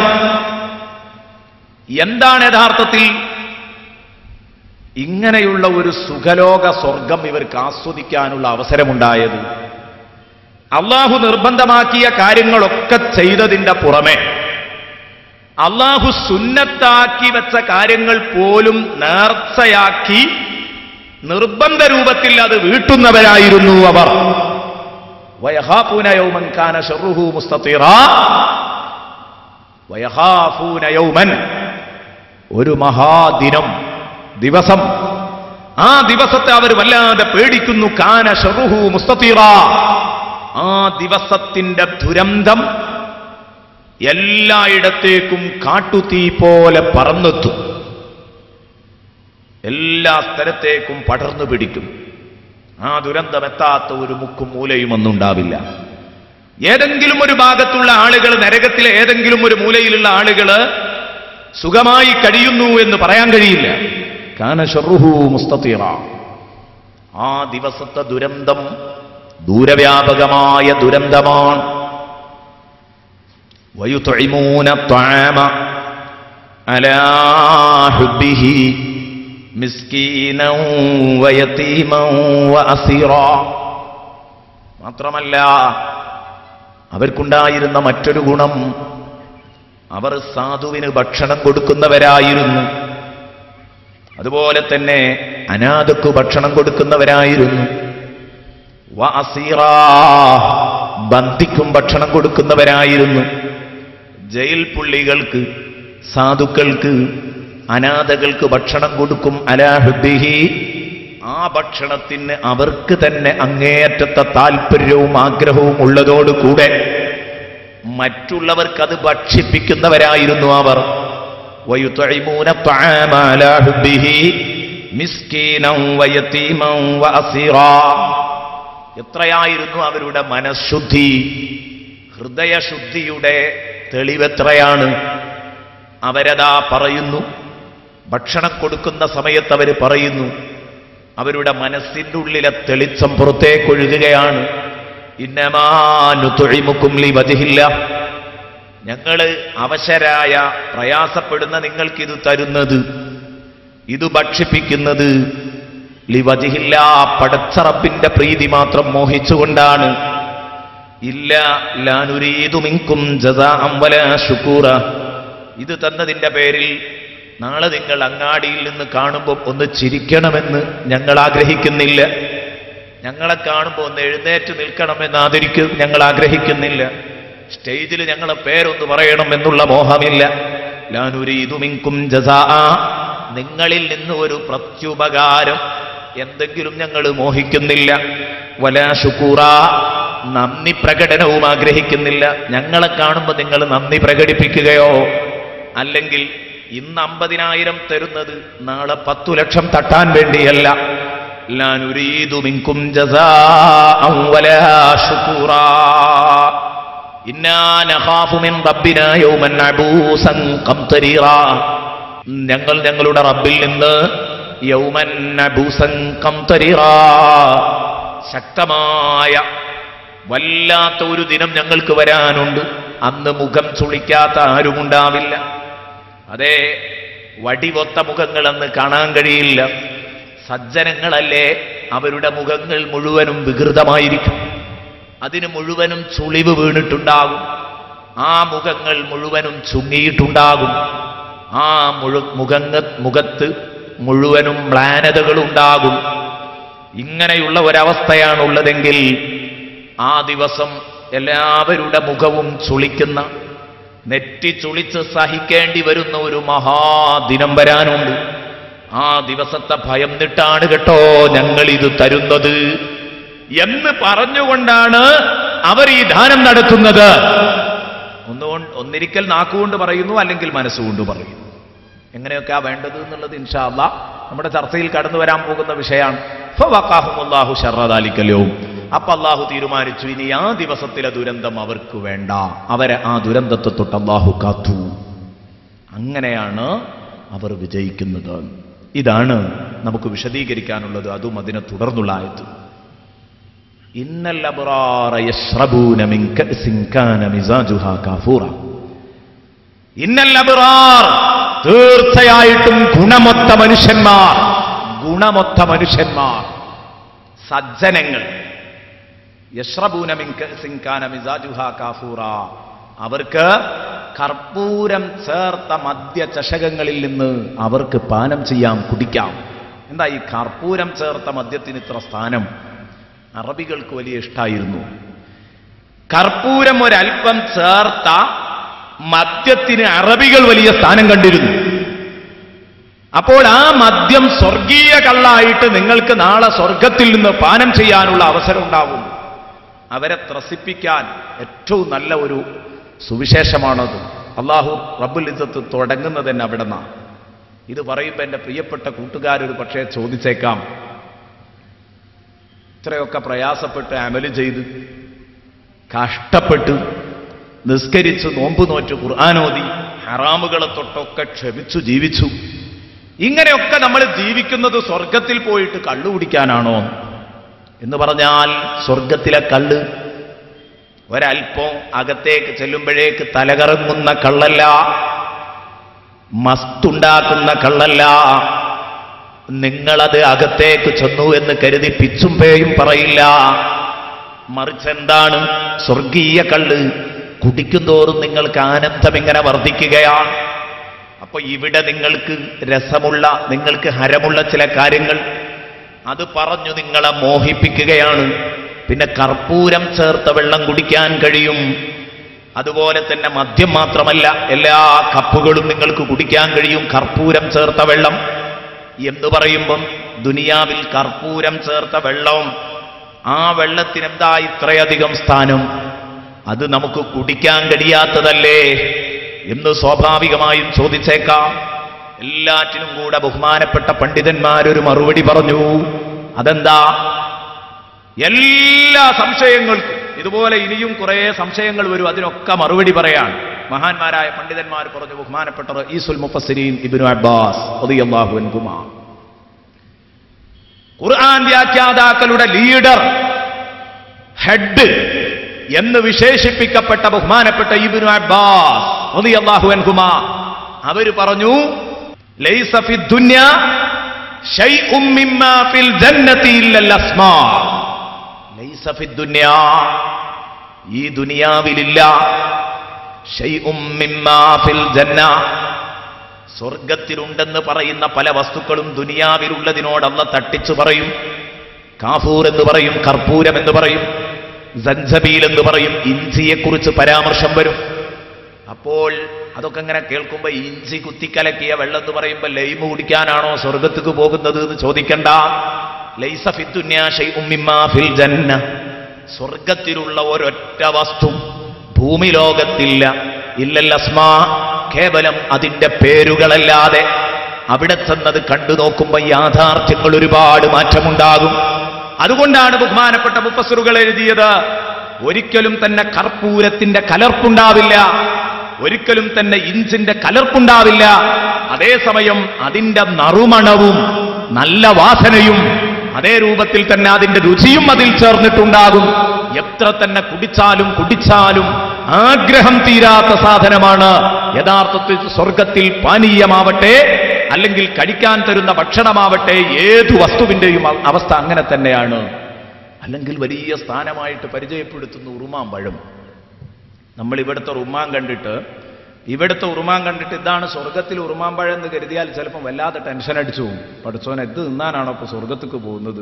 എന്താണ് യഥാർത്ഥത്തിൽ ഇങ്ങനെയുള്ള ഒരു സുഖലോക സ്വർഗം ഇവർക്ക് ആസ്വദിക്കാനുള്ള അവസരമുണ്ടായത്? അള്ളാഹു നിർബന്ധമാക്കിയ കാര്യങ്ങളൊക്കെ ചെയ്തതിൻ്റെ പുറമെ അള്ളാഹു സുന്നത്താക്കി വെച്ച കാര്യങ്ങൾ പോലും നേർച്ചയാക്കി നിർബന്ധ രൂപത്തിൽ അത് വീട്ടുന്നവരായിരുന്നു അവർ. വയഖാഫൂന യൗമൻ കാന ശർറുഹു മുസ്തതിറാ. വയഖാഫൂന യൗമൻ, ഒരു മഹാദിനം, ദിവസം. ആ ദിവസത്തെ അവർ വല്ലാതെ പേടിക്കുന്നു. കാന ശർറുഹു മുസ്തതിറാ. ആ ദിവസത്തിന്റെ ദുരന്തം എല്ലായിടത്തേക്കും കാട്ടുതീ പോലെ പറന്നെത്തും, എല്ലാ സ്ഥലത്തേക്കും പടർന്നു പിടിക്കും. ആ ദുരന്തമെത്താത്ത ഒരു മുക്കും മൂലയും ഒന്നും ഉണ്ടാവില്ല. ഏതെങ്കിലും ഒരു ഭാഗത്തുള്ള ആളുകൾ, നരകത്തിലെ ഏതെങ്കിലും ഒരു മൂലയിലുള്ള ആളുകൾ സുഖമായി കഴിയുന്നു എന്ന് പറയാൻ കഴിയില്ല. കാന ശർറുഹു മുസ്തതിറ. ആ ദിവസത്തെ ദുരന്തം ദൂരവ്യാപകമായ ദുരന്തമാണ്. വയുത്ഇമൂന ത്വആമ അലാ ഹുബ്ബിഹി മിസ്കീനൻ വയതീമൻ വഅസീറാ. മാത്രമല്ല, അവർക്കുണ്ടായിരുന്ന മറ്റൊരു ഗുണം, അവർ സാധുവിന് ഭക്ഷണം കൊടുക്കുന്നവരായിരുന്നു. അതുപോലെ തന്നെ അനാഥക്ക് ഭക്ഷണം കൊടുക്കുന്നവരായിരുന്നു. വഅസീറാ, ബന്ദിക്കും ഭക്ഷണം കൊടുക്കുന്നവരായിരുന്നു. ജയിൽ പുള്ളികൾക്ക്, സാധുക്കൾക്ക്, അനാഥകൾക്ക് ഭക്ഷണം കൊടുക്കും. അലാ ഹുബ്ബിഹി, ആ ഭക്ഷണത്തിന് അവർക്ക് തന്നെ അങ്ങേയറ്റത്തെ താല്പര്യവും ആഗ്രഹവും ഉള്ളതോടുകൂടെ മറ്റുള്ളവർക്ക് അത് ഭക്ഷിപ്പിക്കുന്നവരായിരുന്നു അവർ. വയുത്ഇമൂന ത്വആമ അലാ ഹുബ്ബിഹി മിസ്കീനൻ വയതീമൻ വഅസീറാ. എത്രയായിരുന്നു അവരുടെ മനഃശുദ്ധി, ഹൃദയശുദ്ധിയുടെ തെളിവെത്രയാണ്. അവരതാ പറയുന്നു, ഭക്ഷണം കൊടുക്കുന്ന സമയത്ത് അവർ പറയുന്നു, അവരുടെ മനസ്സിന്റെ ഉള്ളിലെ തെളിച്ചം പുറത്തേക്കൊഴുകുകയാണ്. ഇന്നമാ നുതുഇമുകും ലിവജ്ഹില്ലാഹ്, ഞങ്ങൾ അവശരായ പ്രയാസപ്പെടുന്ന നിങ്ങൾക്കിത് തരുന്നത്, ഇത് ഭക്ഷിപ്പിക്കുന്നത് ലിവജ്ഹില്ലാഹ്, പടച്ച റബ്ബിന്റെ പ്രീതി മാത്രം മോഹിച്ചുകൊണ്ടാണ്. ഇല്ല ലാ നുരീദു മിൻകും ജസാഅൻ വലാ ശുകൂറ, ഇത് തന്നതിന്റെ പേരിൽ നാളെ നിങ്ങൾ അങ്ങാടിയിൽ നിന്ന് കാണുമ്പോൾ ഒന്ന് ചിരിക്കണമെന്ന് ഞങ്ങൾ ആഗ്രഹിക്കുന്നില്ല. ഞങ്ങളെ കാണുമ്പോൾ ഒന്ന് എഴുന്നേറ്റ് നിൽക്കണമെന്ന് ഞങ്ങൾ ആഗ്രഹിക്കുന്നില്ല. സ്റ്റേജിൽ ഞങ്ങളെ പേരൊന്ന് പറയണമെന്നുള്ള മോഹമില്ല. ലാ നുരീദു മിൻകും ജസാഅ, നിങ്ങളിൽ നിന്ന് ഒരു പ്രത്യുപകാരം എന്തെങ്കിലും ഞങ്ങൾ മോഹിക്കുന്നില്ല. വലാ ശുകൂറ, നന്ദി പ്രകടനവും ആഗ്രഹിക്കുന്നില്ല. ഞങ്ങളെ കാണുമ്പോൾ നിങ്ങൾ നന്ദി പ്രകടിപ്പിക്കുകയോ, അല്ലെങ്കിൽ ഇന്ന് 50,000 തരുന്നത് നാളെ 10 ലക്ഷം തട്ടാൻ വേണ്ടിയല്ല. ലാ നുരീദു മിൻകും ജസാഅൻ വലാ ശുകൂറാ ഇന്നാ നഖാഫു മിൻ റബ്ബിനാ യൗമൻ അബൂസൻ ഖംതരീറാ, ഞങ്ങൾ ഞങ്ങളുടെ റബ്ബിൽ നിന്ന് യൗമൻ അബൂസൻ ഖംതരീറാ, ശക്തമായ വല്ലാത്ത ഒരു ദിനം ഞങ്ങൾക്ക് വരാനുണ്ട്. അന്ന് മുഖം ചുളിക്കാത്ത ആരുമുണ്ടാവില്ല. അതേ, വടിവൊത്ത മുഖങ്ങൾ അന്ന് കാണാൻ കഴിയില്ല. സജ്ജനങ്ങളല്ലേ, അവരുടെ മുഖങ്ങൾ മുഴുവനും വികൃതമായിരിക്കും. അതിന് മുഴുവനും ചുളിവ് വീണിട്ടുണ്ടാകും. ആ മുഖങ്ങൾ മുഴുവനും ചുങ്ങിയിട്ടുണ്ടാകും. ആ മുഖത്ത് മുഴുവനും മ്ലാനതകളുണ്ടാകും. ഇങ്ങനെയുള്ള ഒരവസ്ഥയാണുള്ളതെങ്കിൽ ആ ദിവസം എല്ലാവരുടെ മുഖവും ചുളിക്കുന്ന, നെറ്റി ചുളിച്ച് സഹിക്കേണ്ടി വരുന്ന ഒരു മഹാദിനം വരാനുണ്ട്. ആ ദിവസത്തെ ഭയന്നിട്ടാണ് കേട്ടോ ഞങ്ങൾ ഇത് തരുന്നത് എന്ന് പറഞ്ഞുകൊണ്ടാണ് അവർ ഈ ദാനം നടത്തുന്നത്. ഒന്നിരിക്കൽ നാക്കുകൊണ്ട് പറയുന്നു, അല്ലെങ്കിൽ മനസ്സുകൊണ്ട് പറയുന്നു. എങ്ങനെയൊക്കെയാ വേണ്ടത് എന്നുള്ളത് ഇൻഷാ അല്ലാഹ് നമ്മുടെ ചർച്ചയിൽ കടന്നു വരാൻ പോകുന്ന വിഷയമാണ്. ഫവഖാഹുമുല്ലാഹു ശർറ ദാലിക്കൽ യൗം, അപ്പൊ അള്ളാഹു തീരുമാനിച്ചു ഇനി ആ ദിവസത്തിലെ ദുരന്തം അവർക്ക് വേണ്ട, അവരെ ആ ദുരന്തത്തെ തൊട്ട് അള്ളാഹു കാത്തു. അങ്ങനെയാണ് അവർ വിജയിക്കുന്നത്. ഇതാണ് നമുക്ക് വിശദീകരിക്കാനുള്ളത്. അതും അതിനെ തുടർന്നുള്ള ആയത്ത്. ഇന്നൽ അബ്റാറ യശ്റബൂന മിൻ കഅസിൻ കാന മിസാജുഹാ കാഫൂറ. ഇന്നൽ അബ്റാർ, തീർച്ചയായിട്ടും ഗുണമൊത്ത മനുഷ്യന്മാർ, സജ്ജനങ്ങൾ. യശ്റബൂന മിൻ കഅസിൻ കാന മിസാജുഹാ കാഫൂറ, അവർക്ക് കർപ്പൂരം ചേർത്ത മദ്യ ചഷകങ്ങളിൽ നിന്ന് അവർക്ക് പാനം ചെയ്യാം, കുടിക്കാം. എന്താ ഈ കർപ്പൂരം ചേർത്ത മദ്യത്തിന് ഇത്ര സ്ഥാനം? അറബികൾക്ക് വലിയ ഇഷ്ടായിരുന്നു. കർപ്പൂരം ഒരൽപ്പം ചേർത്ത മദ്യത്തിന് അറബികൾ വലിയ സ്ഥാനം കണ്ടിരുന്നു. അപ്പോൾ ആ മദ്യം സ്വർഗീയ കള്ളായിട്ട് നിങ്ങൾക്ക് നാളെ സ്വർഗത്തിൽ നിന്ന് പാനം ചെയ്യാനുള്ള അവസരം ഉണ്ടാവും. അവരെ ത്രസിപ്പിക്കാൻ ഏറ്റവും നല്ല ഒരു സുവിശേഷമാണത്. അള്ളാഹു റബ്ബുൽ ഇസ്സത്ത് തുടങ്ങുന്നത് തന്നെ അവിടെ നിന്നാണ്. ഇത് പറയുമ്പോൾ എൻ്റെ പ്രിയപ്പെട്ട കൂട്ടുകാരൊരു പക്ഷേ ചോദിച്ചേക്കാം, ഇത്രയൊക്കെ പ്രയാസപ്പെട്ട് അമല് ചെയ്ത് കഷ്ടപ്പെട്ട് നിസ്കരിച്ച് നോമ്പ് നോറ്റ് ഖുർആനോദി ഹറാമുകളെ തൊട്ടൊക്കെ ക്ഷമിച്ചു ജീവിച്ചു, ഇങ്ങനെയൊക്കെ നമ്മൾ ജീവിക്കുന്നത് സ്വർഗത്തിൽ പോയിട്ട് കള്ളു കുടിക്കാനാണോ എന്ന് പറഞ്ഞാൽ, സ്വർഗത്തിലെ കള്ള് ഒരൽപ്പം അകത്തേക്ക് ചെല്ലുമ്പോഴേക്ക് തലകറങ്ങുന്ന കള്ളല്ല, മസ്തുണ്ടാക്കുന്ന കള്ളല്ല. നിങ്ങളത് അകത്തേക്ക് ചെന്നു എന്ന് കരുതി പിച്ചും പേയും പറയില്ല. മറിച്ച് എന്താണ്? സ്വർഗീയ കള്ള് കുടിക്കുന്തോറും നിങ്ങൾക്ക് ആനന്ദം ഇങ്ങനെ വർദ്ധിക്കുകയാണ്. അപ്പൊ ഇവിടെ നിങ്ങൾക്ക് രസമുള്ള, നിങ്ങൾക്ക് ഹരമുള്ള ചില കാര്യങ്ങൾ അത് പറഞ്ഞു നിങ്ങളെ മോഹിപ്പിക്കുകയാണ്. പിന്നെ കർപ്പൂരം ചേർത്ത വെള്ളം കുടിക്കാൻ കഴിയും. അതുപോലെ തന്നെ മദ്യം മാത്രമല്ല, എല്ലാ കപ്പുകളും നിങ്ങൾക്ക് കുടിക്കാൻ കഴിയും, കർപ്പൂരം ചേർത്ത വെള്ളം എന്ന് പറയുമ്പം ദുനിയാവിൽ കർപ്പൂരം ചേർത്ത വെള്ളവും ആ വെള്ളത്തിനെന്താ ഇത്രയധികം സ്ഥാനം? അത് നമുക്ക് കുടിക്കാൻ കഴിയാത്തതല്ലേ എന്ന് സ്വാഭാവികമായും ചോദിച്ചേക്കാം. എല്ലാറ്റിനും കൂടെ ബഹുമാനപ്പെട്ട പണ്ഡിതന്മാരൊരു മറുപടി പറഞ്ഞു. അതെന്താ? എല്ലാ സംശയങ്ങൾക്കും, ഇതുപോലെ ഇനിയും കുറെ സംശയങ്ങൾ വരും, അതിനൊക്കെ മറുപടി പറയാൻ മഹാന്മാരായ പണ്ഡിതന്മാർ പറഞ്ഞു. ബഹുമാനപ്പെട്ട റഈസുൽ മുഫസ്സിരീൻ ഇബ്നു അബ്ബാസ് റളിയല്ലാഹു അൻഹുമാ, ഖുർആൻ വ്യാഖ്യാതാക്കളുടെ ലീഡർ, ഹെഡ് എന്ന് വിശേഷിപ്പിക്കപ്പെട്ട ബഹുമാനപ്പെട്ട ഇബ്നു അബ്ബാസ് റളിയല്ലാഹു അൻഹുമാ അവർ പറഞ്ഞു, ലൈസ ഫിദ് ദുനിയ ശൈഉം മിമ്മാ ഫിൽ ജന്നതി ഇല്ലൽ അസ്മാ. ലൈസ ഫിദ് ദുനിയ, ഈ ദുനിയാവിലില്ല, ശൈഉം മിമ്മാ ഫിൽ ജന്ന, സ്വർഗത്തിലുണ്ടെന്ന് പറയുന്ന പല വസ്തുക്കളും ദുനിയാവിലുള്ളതിനോട് അല്ലാഹ് തട്ടിച്ചു പറയും. കാഫൂർ എന്ന് പറയും, കർപ്പൂരം എന്ന് പറയും, സൻസബീൽ എന്ന് പറയും, ഇഞ്ചിയെക്കുറിച്ച് പരാമർശം വരും. അപ്പോൾ അതൊക്കെ ഇങ്ങനെ കേൾക്കുമ്പോൾ ഇഞ്ചി കുത്തിക്കലക്കിയ വെള്ളം എന്ന് പറയുമ്പോൾ ലൈമ് കുടിക്കാനാണോ സ്വർഗത്തേക്ക് പോകുന്നത് എന്ന് ചോദിക്കണ്ട. ലൈസ ഫിദ് ദുനിയ ശൈഉം മിമ്മാ ഫിൽ ജന്ന, സ്വർഗത്തിലുള്ള ഒരൊറ്റ വസ്തു ഭൂമി ലോകത്തില്ല. ഇല്ലൽ അസ്മാ, കേവലം അതിന്റെ പേരുകളല്ലാതെ. അവിടെ ചെന്നത് കണ്ടു നോക്കുമ്പോൾ യാഥാർത്ഥ്യങ്ങൾ ഒരുപാട് മാറ്റമുണ്ടാകും. അതുകൊണ്ടാണ് ബഹുമാനപ്പെട്ട മുഫസ്സിറുകൾ എഴുതിയത്, ഒരിക്കലും തന്നെ കർപ്പൂരത്തിന്റെ കലർപ്പുണ്ടാവില്ല, ഒരിക്കലും തന്നെ ഇഞ്ചിന്റെ കലർപ്പുണ്ടാവില്ല. അതേസമയം അതിന്റെ നറുമണവും നല്ല വാസനയും അതേ രൂപത്തിൽ തന്നെ അതിന്റെ രുചിയും അതിൽ ചേർന്നിട്ടുണ്ടാകും. എത്ര തന്നെ കുടിച്ചാലും കുടിച്ചാലും ആഗ്രഹം തീരാത്ത സാധനമാണ് യഥാർത്ഥത്തിൽ സ്വർഗത്തിൽ പാനീയമാവട്ടെ അല്ലെങ്കിൽ കഴിക്കാൻ തരുന്ന ഭക്ഷണമാവട്ടെ, ഏതു വസ്തുവിന്റെയും അവസ്ഥ അങ്ങനെ തന്നെയാണ്. അല്ലെങ്കിൽ വലിയ സ്ഥാനമായിട്ട് പരിചയപ്പെടുത്തുന്ന ഉറുമാമ്പഴം. നമ്മൾ ഇവിടുത്തെ ഉറുമാൻ കണ്ടിട്ട് ഇതാണ് സ്വർഗത്തിൽ ഉറുമാമ്പഴം എന്ന് കരുതിയാൽ ചിലപ്പം വല്ലാതെ ടെൻഷൻ അടിച്ചു പോകും. പഠിച്ചോൻ ഇത് തിന്നാനാണോ ഇപ്പോൾ സ്വർഗത്തേക്ക് പോകുന്നത്?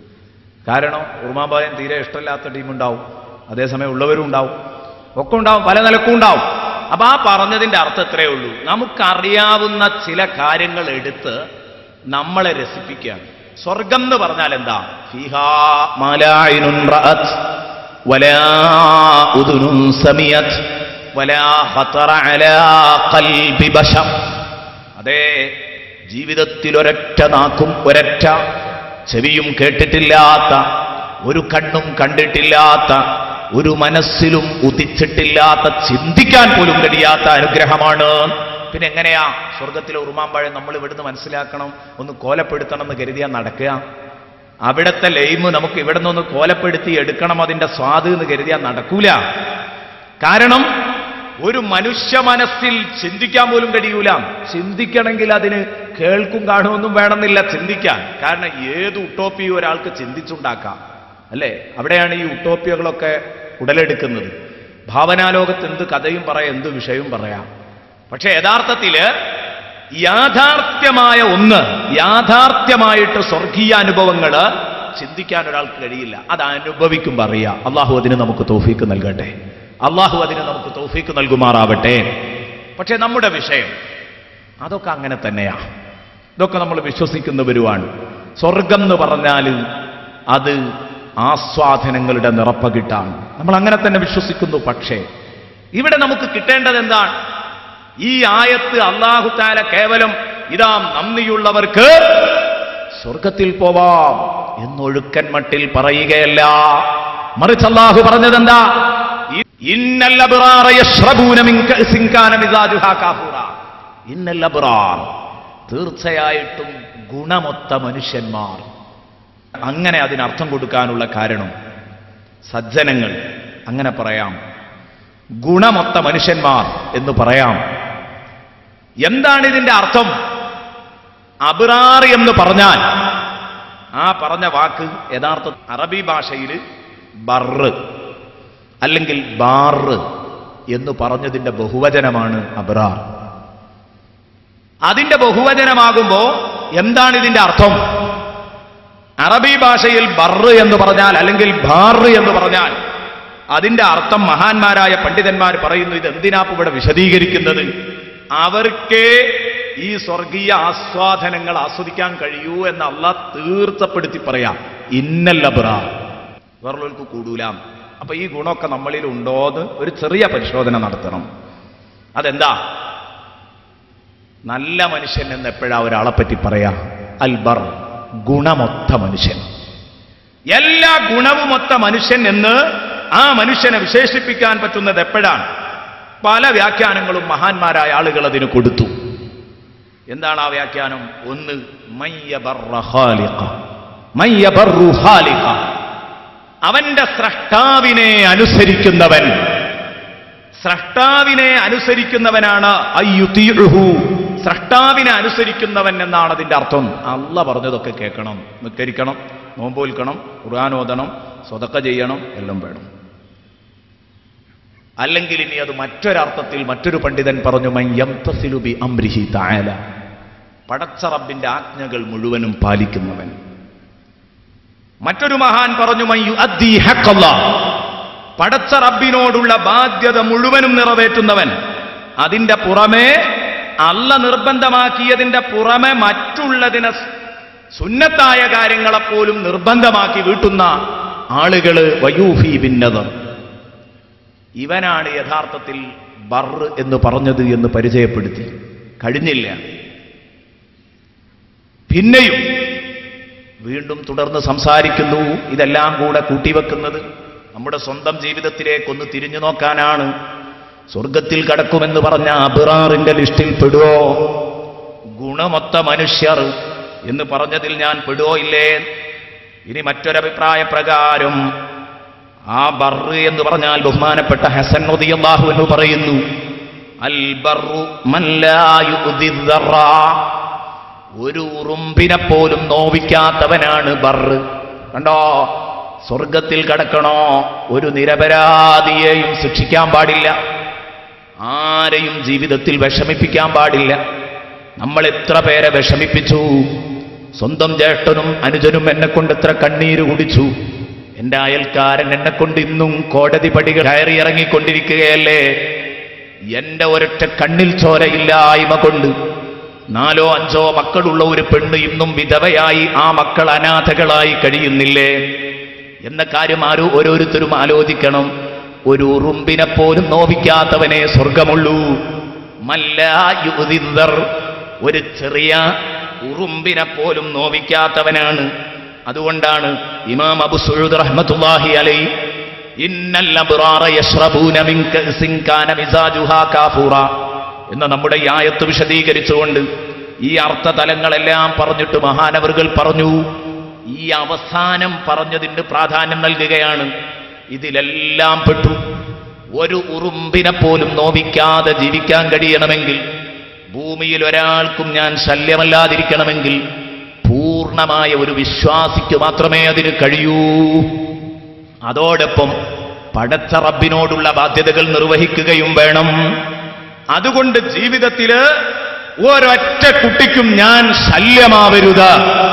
കാരണം ഉറുമാമ്പഴം തീരെ ഇഷ്ടമില്ലാത്ത ടീമുണ്ടാവും, അതേസമയം ഉള്ളവരും ഉണ്ടാവും, ഒക്കെ ഉണ്ടാവും, പല നിലക്കും ഉണ്ടാവും. അപ്പൊ ആ പറഞ്ഞതിന്റെ അർത്ഥം എത്രയേ ഉള്ളൂ, നമുക്കറിയാവുന്ന ചില കാര്യങ്ങൾ എടുത്ത് നമ്മളെ രസിപ്പിക്കുകയാണ്. സ്വർഗം എന്ന് പറഞ്ഞാൽ എന്താ? ഫീഹാ മാ ലാ ഐനുൻ റഅത് വലാ ഉദുനുൻ സമീഅത് വലാ ഖതറ അലാ ഖൽബി ബശർ. അതേ, ജീവിതത്തിൽ ഒരൊറ്റ നാക്കും ഒരൊറ്റ ചെവിയും കേട്ടിട്ടില്ലാത്ത, ഒരു കണ്ണും കണ്ടിട്ടില്ലാത്ത, ഒരു മനസ്സിലും ഉദിച്ചിട്ടില്ലാത്ത, ചിന്തിക്കാൻ പോലും കഴിയാത്ത അനുഗ്രഹമാണ്. പിന്നെ എങ്ങനെയാ സ്വർഗത്തിലെ ഉറുമാമ്പഴം നമ്മൾ ഇവിടുന്ന് മനസ്സിലാക്കണം, ഒന്ന് കോലപ്പെടുത്തണം എന്ന് കരുതിയാൽ നടക്കുക? അവിടുത്തെ ലൈമ് നമുക്ക് ഇവിടെ നിന്ന് കോലപ്പെടുത്തി എടുക്കണം അതിന്റെ സ്വാദ് എന്ന് കരുതിയാൽ നടക്കൂല. കാരണം ഒരു മനുഷ്യ മനസ്സിൽ ചിന്തിക്കാൻ പോലും കഴിയൂല. ചിന്തിക്കണമെങ്കിൽ അതിന് കേൾക്കും കാണുമൊന്നും വേണമെന്നില്ല ചിന്തിക്കാൻ. കാരണം ഏത് ഉട്ടോപ്പിയും ഒരാൾക്ക് ചിന്തിച്ചുണ്ടാക്കാം, അല്ലേ? അവിടെയാണ് ഈ ഉട്ടോപ്പിയകളൊക്കെ ഉടലെടുക്കുന്നത്. ഭാവനാലോകത്ത് എന്ത് കഥയും പറയാം, എന്ത് വിഷയവും പറയാം. പക്ഷെ യഥാർത്ഥത്തില് യാഥാർത്ഥ്യമായ ഒന്ന്, യാഥാർത്ഥ്യമായിട്ട് സ്വർഗീയ അനുഭവങ്ങള് ചിന്തിക്കാൻ ഒരാൾക്ക് കഴിയില്ല. അത് അനുഭവിക്കുമ്പോൾ അറിയാം. അള്ളാഹു അതിന് നമുക്ക് തൗഫീക്ക് നൽകട്ടെ, അള്ളാഹു അതിന് നമുക്ക് തൗഫീക്ക് നൽകുമാറാവട്ടെ. പക്ഷെ നമ്മുടെ വിഷയം അതൊക്കെ അങ്ങനെ തന്നെയാ. ഇതൊക്കെ നമ്മൾ വിശ്വസിക്കുന്നവരുമാണ്. സ്വർഗം എന്ന് പറഞ്ഞാൽ അത് ആസ്വാദനങ്ങളുടെ നിറപ്പകിട്ടാണ്. നമ്മൾ അങ്ങനെ തന്നെ വിശ്വസിക്കുന്നു. പക്ഷേ ഇവിടെ നമുക്ക് കിട്ടേണ്ടത് എന്താണ്? ഈ ആയത്ത് അല്ലാഹു തആല കേവലം ഇതാ നന്ദിയുള്ളവർക്ക് സ്വർഗത്തിൽ പോവാം എന്നൊഴുക്കൻ മട്ടിൽ പറയുകയല്ല. മറിച്ച് അല്ലാഹു പറഞ്ഞത് എന്താ? ഇന്നൽ അബ്റാറ യശ്റബൂന മിൻ കഅസിൻ കാന മിസാജുഹാ കാഫൂറ. ഇന്നൽ അബ്റാർ, തീർച്ചയായിട്ടും ഗുണമൊത്ത മനുഷ്യന്മാർ. അങ്ങനെ അതിനർത്ഥം കൊടുക്കാനുള്ള കാരണം സജ്ജനങ്ങൾ അങ്ങനെ പറയാം, ഗുണമൊത്ത മനുഷ്യന്മാർ എന്ന് പറയാം. എന്താണ് ഇതിന്റെ അർത്ഥം? അബ്റാർ എന്ന് പറഞ്ഞാൽ ആ പറഞ്ഞ വാക്ക് യഥാർത്ഥ അറബി ഭാഷയിൽ ബർറ് അല്ലെങ്കിൽ ബാറ് എന്ന് പറഞ്ഞതിന്റെ ബഹുവചനമാണ് അബ്റാർ. അതിന്റെ ബഹുവചനമാകുമ്പോ എന്താണ് ഇതിന്റെ അർത്ഥം? അറബി ഭാഷയിൽ ബർറ് എന്ന് പറഞ്ഞാൽ അല്ലെങ്കിൽ ബാറ് എന്ന് പറഞ്ഞാൽ അതിന്റെ അർത്ഥം മഹാന്മാരായ പണ്ഡിതന്മാർ പറയുന്നു, ഇത് എന്തിനാ ഇവിടെ വിശദീകരിക്കുന്നത്? അവർക്കേ ഈ സ്വർഗീയ ആസ്വാദനങ്ങൾ ആസ്വദിക്കാൻ കഴിയൂ എന്ന് അല്ലാഹ് തീർച്ചപ്പെടുത്തി പറയാം. ഇന്നൽ അബ്റാർ, വേറുള്ളവർക്ക് കൂടൂല. അപ്പൊ ഈ ഗുണമൊക്കെ നമ്മളിൽ ഉണ്ടോന്ന് ഒരു ചെറിയ പരിശോധന നടത്തണം. അതെന്താ? നല്ല മനുഷ്യൻ എന്ന് എപ്പോഴാ ഒരാളെ പറ്റി പറയാ? അൽബർ, ഗുണമൊത്ത മനുഷ്യൻ. എല്ലാ ഗുണവുമൊത്ത മനുഷ്യൻ എന്ന് ആ മനുഷ്യനെ വിശേഷിപ്പിക്കാൻ പറ്റുന്നത് എപ്പോഴാണ്? പല വ്യാഖ്യാനങ്ങളും മഹാന്മാരായ ആളുകൾ അതിന് കൊടുത്തു. എന്താണ് ആ വ്യാഖ്യാനം? ഒന്ന്, മൻ യബറു ഖാലിഖ, അവന്റെ സ്രഷ്ടാവിനെ അനുസരിക്കുന്നവൻ. സ്രഷ്ടാവിനെ അനുസരിക്കുന്നവനാണ് അയ്യുതീഉഹു, സ്രഷ്ടാവിനെ അനുസരിക്കുന്നവൻ എന്നാണ് അതിന്റെ അർത്ഥം. അള്ളാഹ് പറഞ്ഞതൊക്കെ കേൾക്കണം, നിസ്കരിക്കണം, നോമ്പ് നോൽക്കണം, ഖുർആൻ ഓതണം, സ്വതക്ക ചെയ്യണം, എല്ലാം വേണം. അല്ലെങ്കിൽ ഇനി അത് മറ്റൊരർത്ഥത്തിൽ മറ്റൊരു പണ്ഡിതൻ പറഞ്ഞു, മൻ യംതസിലു ബി അംരിഹി തആല, പടച്ച റബ്ബിന്റെ ആജ്ഞകൾ മുഴുവനും പാലിക്കുന്നവൻ. മറ്റൊരു മഹാൻ പറഞ്ഞു, മൻ യുഅദ്ദി ഹഖ്ഖല്ലാഹ്, പടച്ച റബ്ബിനോടുള്ള ബാധ്യത മുഴുവനും നിറവേറ്റുന്നവൻ. അതിന്റെ പുറമെ അല്ല നിർബന്ധമാക്കിയതിന്റെ പുറമെ മറ്റുള്ളതിനെ സുന്നത്തായ കാര്യങ്ങളെപ്പോലും നിർബന്ധമാക്കി വീട്ടുന്ന ആളുകള് വയൂഫി ബിന്നദർ, ഇവനാണ് യഥാർത്ഥത്തിൽ ബർ എന്ന് പറഞ്ഞത് എന്ന് പരിചയപ്പെടുത്തി. കഴിഞ്ഞില്ല, പിന്നെയും വീണ്ടും തുടർന്ന് സംസാരിക്കുന്നു. ഇതെല്ലാം കൂടെ കൂട്ടിവെക്കുന്നത് നമ്മുടെ സ്വന്തം ജീവിതത്തിലേക്കൊന്ന് തിരിഞ്ഞു നോക്കാനാണ്. സ്വർഗത്തിൽ കടക്കുമെന്ന് പറഞ്ഞ അബ്റാറിന്റെ ലിസ്റ്റിൽ പെടുവോ, ഗുണമൊത്ത മനുഷ്യർ എന്ന് പറഞ്ഞതിൽ ഞാൻ പെടുവോ ഇല്ലേ? ഇനി മറ്റൊരഭിപ്രായ പ്രകാരം ആ ബർറ് എന്ന് പറഞ്ഞാൽ ബഹുമാനപ്പെട്ട ഹസൻ റളിയല്ലാഹു അൻഹു പറയുന്നു, അൽ ബർറു മൻ ലാ യുദ്ദി ദർറ, ഒരു ഉറുമ്പിനെ പോലും നോവിക്കാത്തവനാണ് ബർറ്. കണ്ടോ, സ്വർഗത്തിൽ കടക്കണോ, ഒരു നിരപരാധിയെയും ശിക്ഷിക്കാൻ പാടില്ല, ആരെയും ജീവിതത്തിൽ വിഷമിപ്പിക്കാൻ പാടില്ല. നമ്മൾ എത്ര പേരെ വിഷമിപ്പിച്ചു. സ്വന്തം ജ്യേഷ്ഠനും അനുജനും എന്നെ കൊണ്ട് എത്ര കണ്ണീര് കുടിച്ചു. എന്റെ അയൽക്കാരൻ എന്നെ കൊണ്ട് ഇന്നും കോടതി പടികൾ കയറി ഇറങ്ങിക്കൊണ്ടിരിക്കുകയല്ലേ. എന്റെ ഒരൊറ്റ കണ്ണിൽ ചോരയില്ലായ്മ കൊണ്ട് 4 or 5 മക്കളുള്ള ഒരു പെണ്ണ് ഇന്നും വിധവയായി, ആ മക്കൾ അനാഥകളായി കഴിയുന്നില്ലേ എന്ന കാര്യം ഓരോരുത്തരും ആലോചിക്കണം. ഒരു ഉറുമ്പിനെ പോലും നോവിക്കാത്തവനെ സ്വർഗമുള്ളൂ. മല്ലാ യുദിദർ, ഒരു ചെറിയ ഉറുമ്പിനെ പോലും നോവിക്കാത്തവനാണ്. അതുകൊണ്ടാണ് ഇമാം അബു സുഊദ് റഹ്മത്തുള്ളാഹി അലൈഹി ഇന്നൽ അബ്റാറ യശ്റബൂന മിൻ കഅസിൻ കാന മിസാജുഹാ കാഫൂറ എന്ന നമ്മുടെ ഈ ആയത്ത് വിശദീകരിച്ചുകൊണ്ട് ഈ അർത്ഥതലങ്ങളെല്ലാം പറഞ്ഞിട്ട് മഹാനവറുകൾ പറഞ്ഞു, ഈ അവസാനം പറഞ്ഞതിന് പ്രാധാന്യം നൽകുകയാണ്. ഇതിലെല്ലാം പെട്ടു. ഒരു ഉറുമ്പിനെ പോലും നോവിക്കാതെ ജീവിക്കാൻ കഴിയണമെങ്കിൽ, ഭൂമിയിൽ ഒരാൾക്കും ഞാൻ ശല്യമല്ലാതിരിക്കണമെങ്കിൽ, പൂർണ്ണമായ ഒരു വിശ്വാസിക്ക് മാത്രമേ അതിന് കഴിയൂ. അതോടൊപ്പം പടച്ച റബ്ബിനോടുള്ള ബാധ്യതകൾ നിർവഹിക്കുകയും വേണം. അതുകൊണ്ട് ജീവിതത്തില് ഒരൊറ്റ കുട്ടിക്കും ഞാൻ ശല്യമാവരുത്,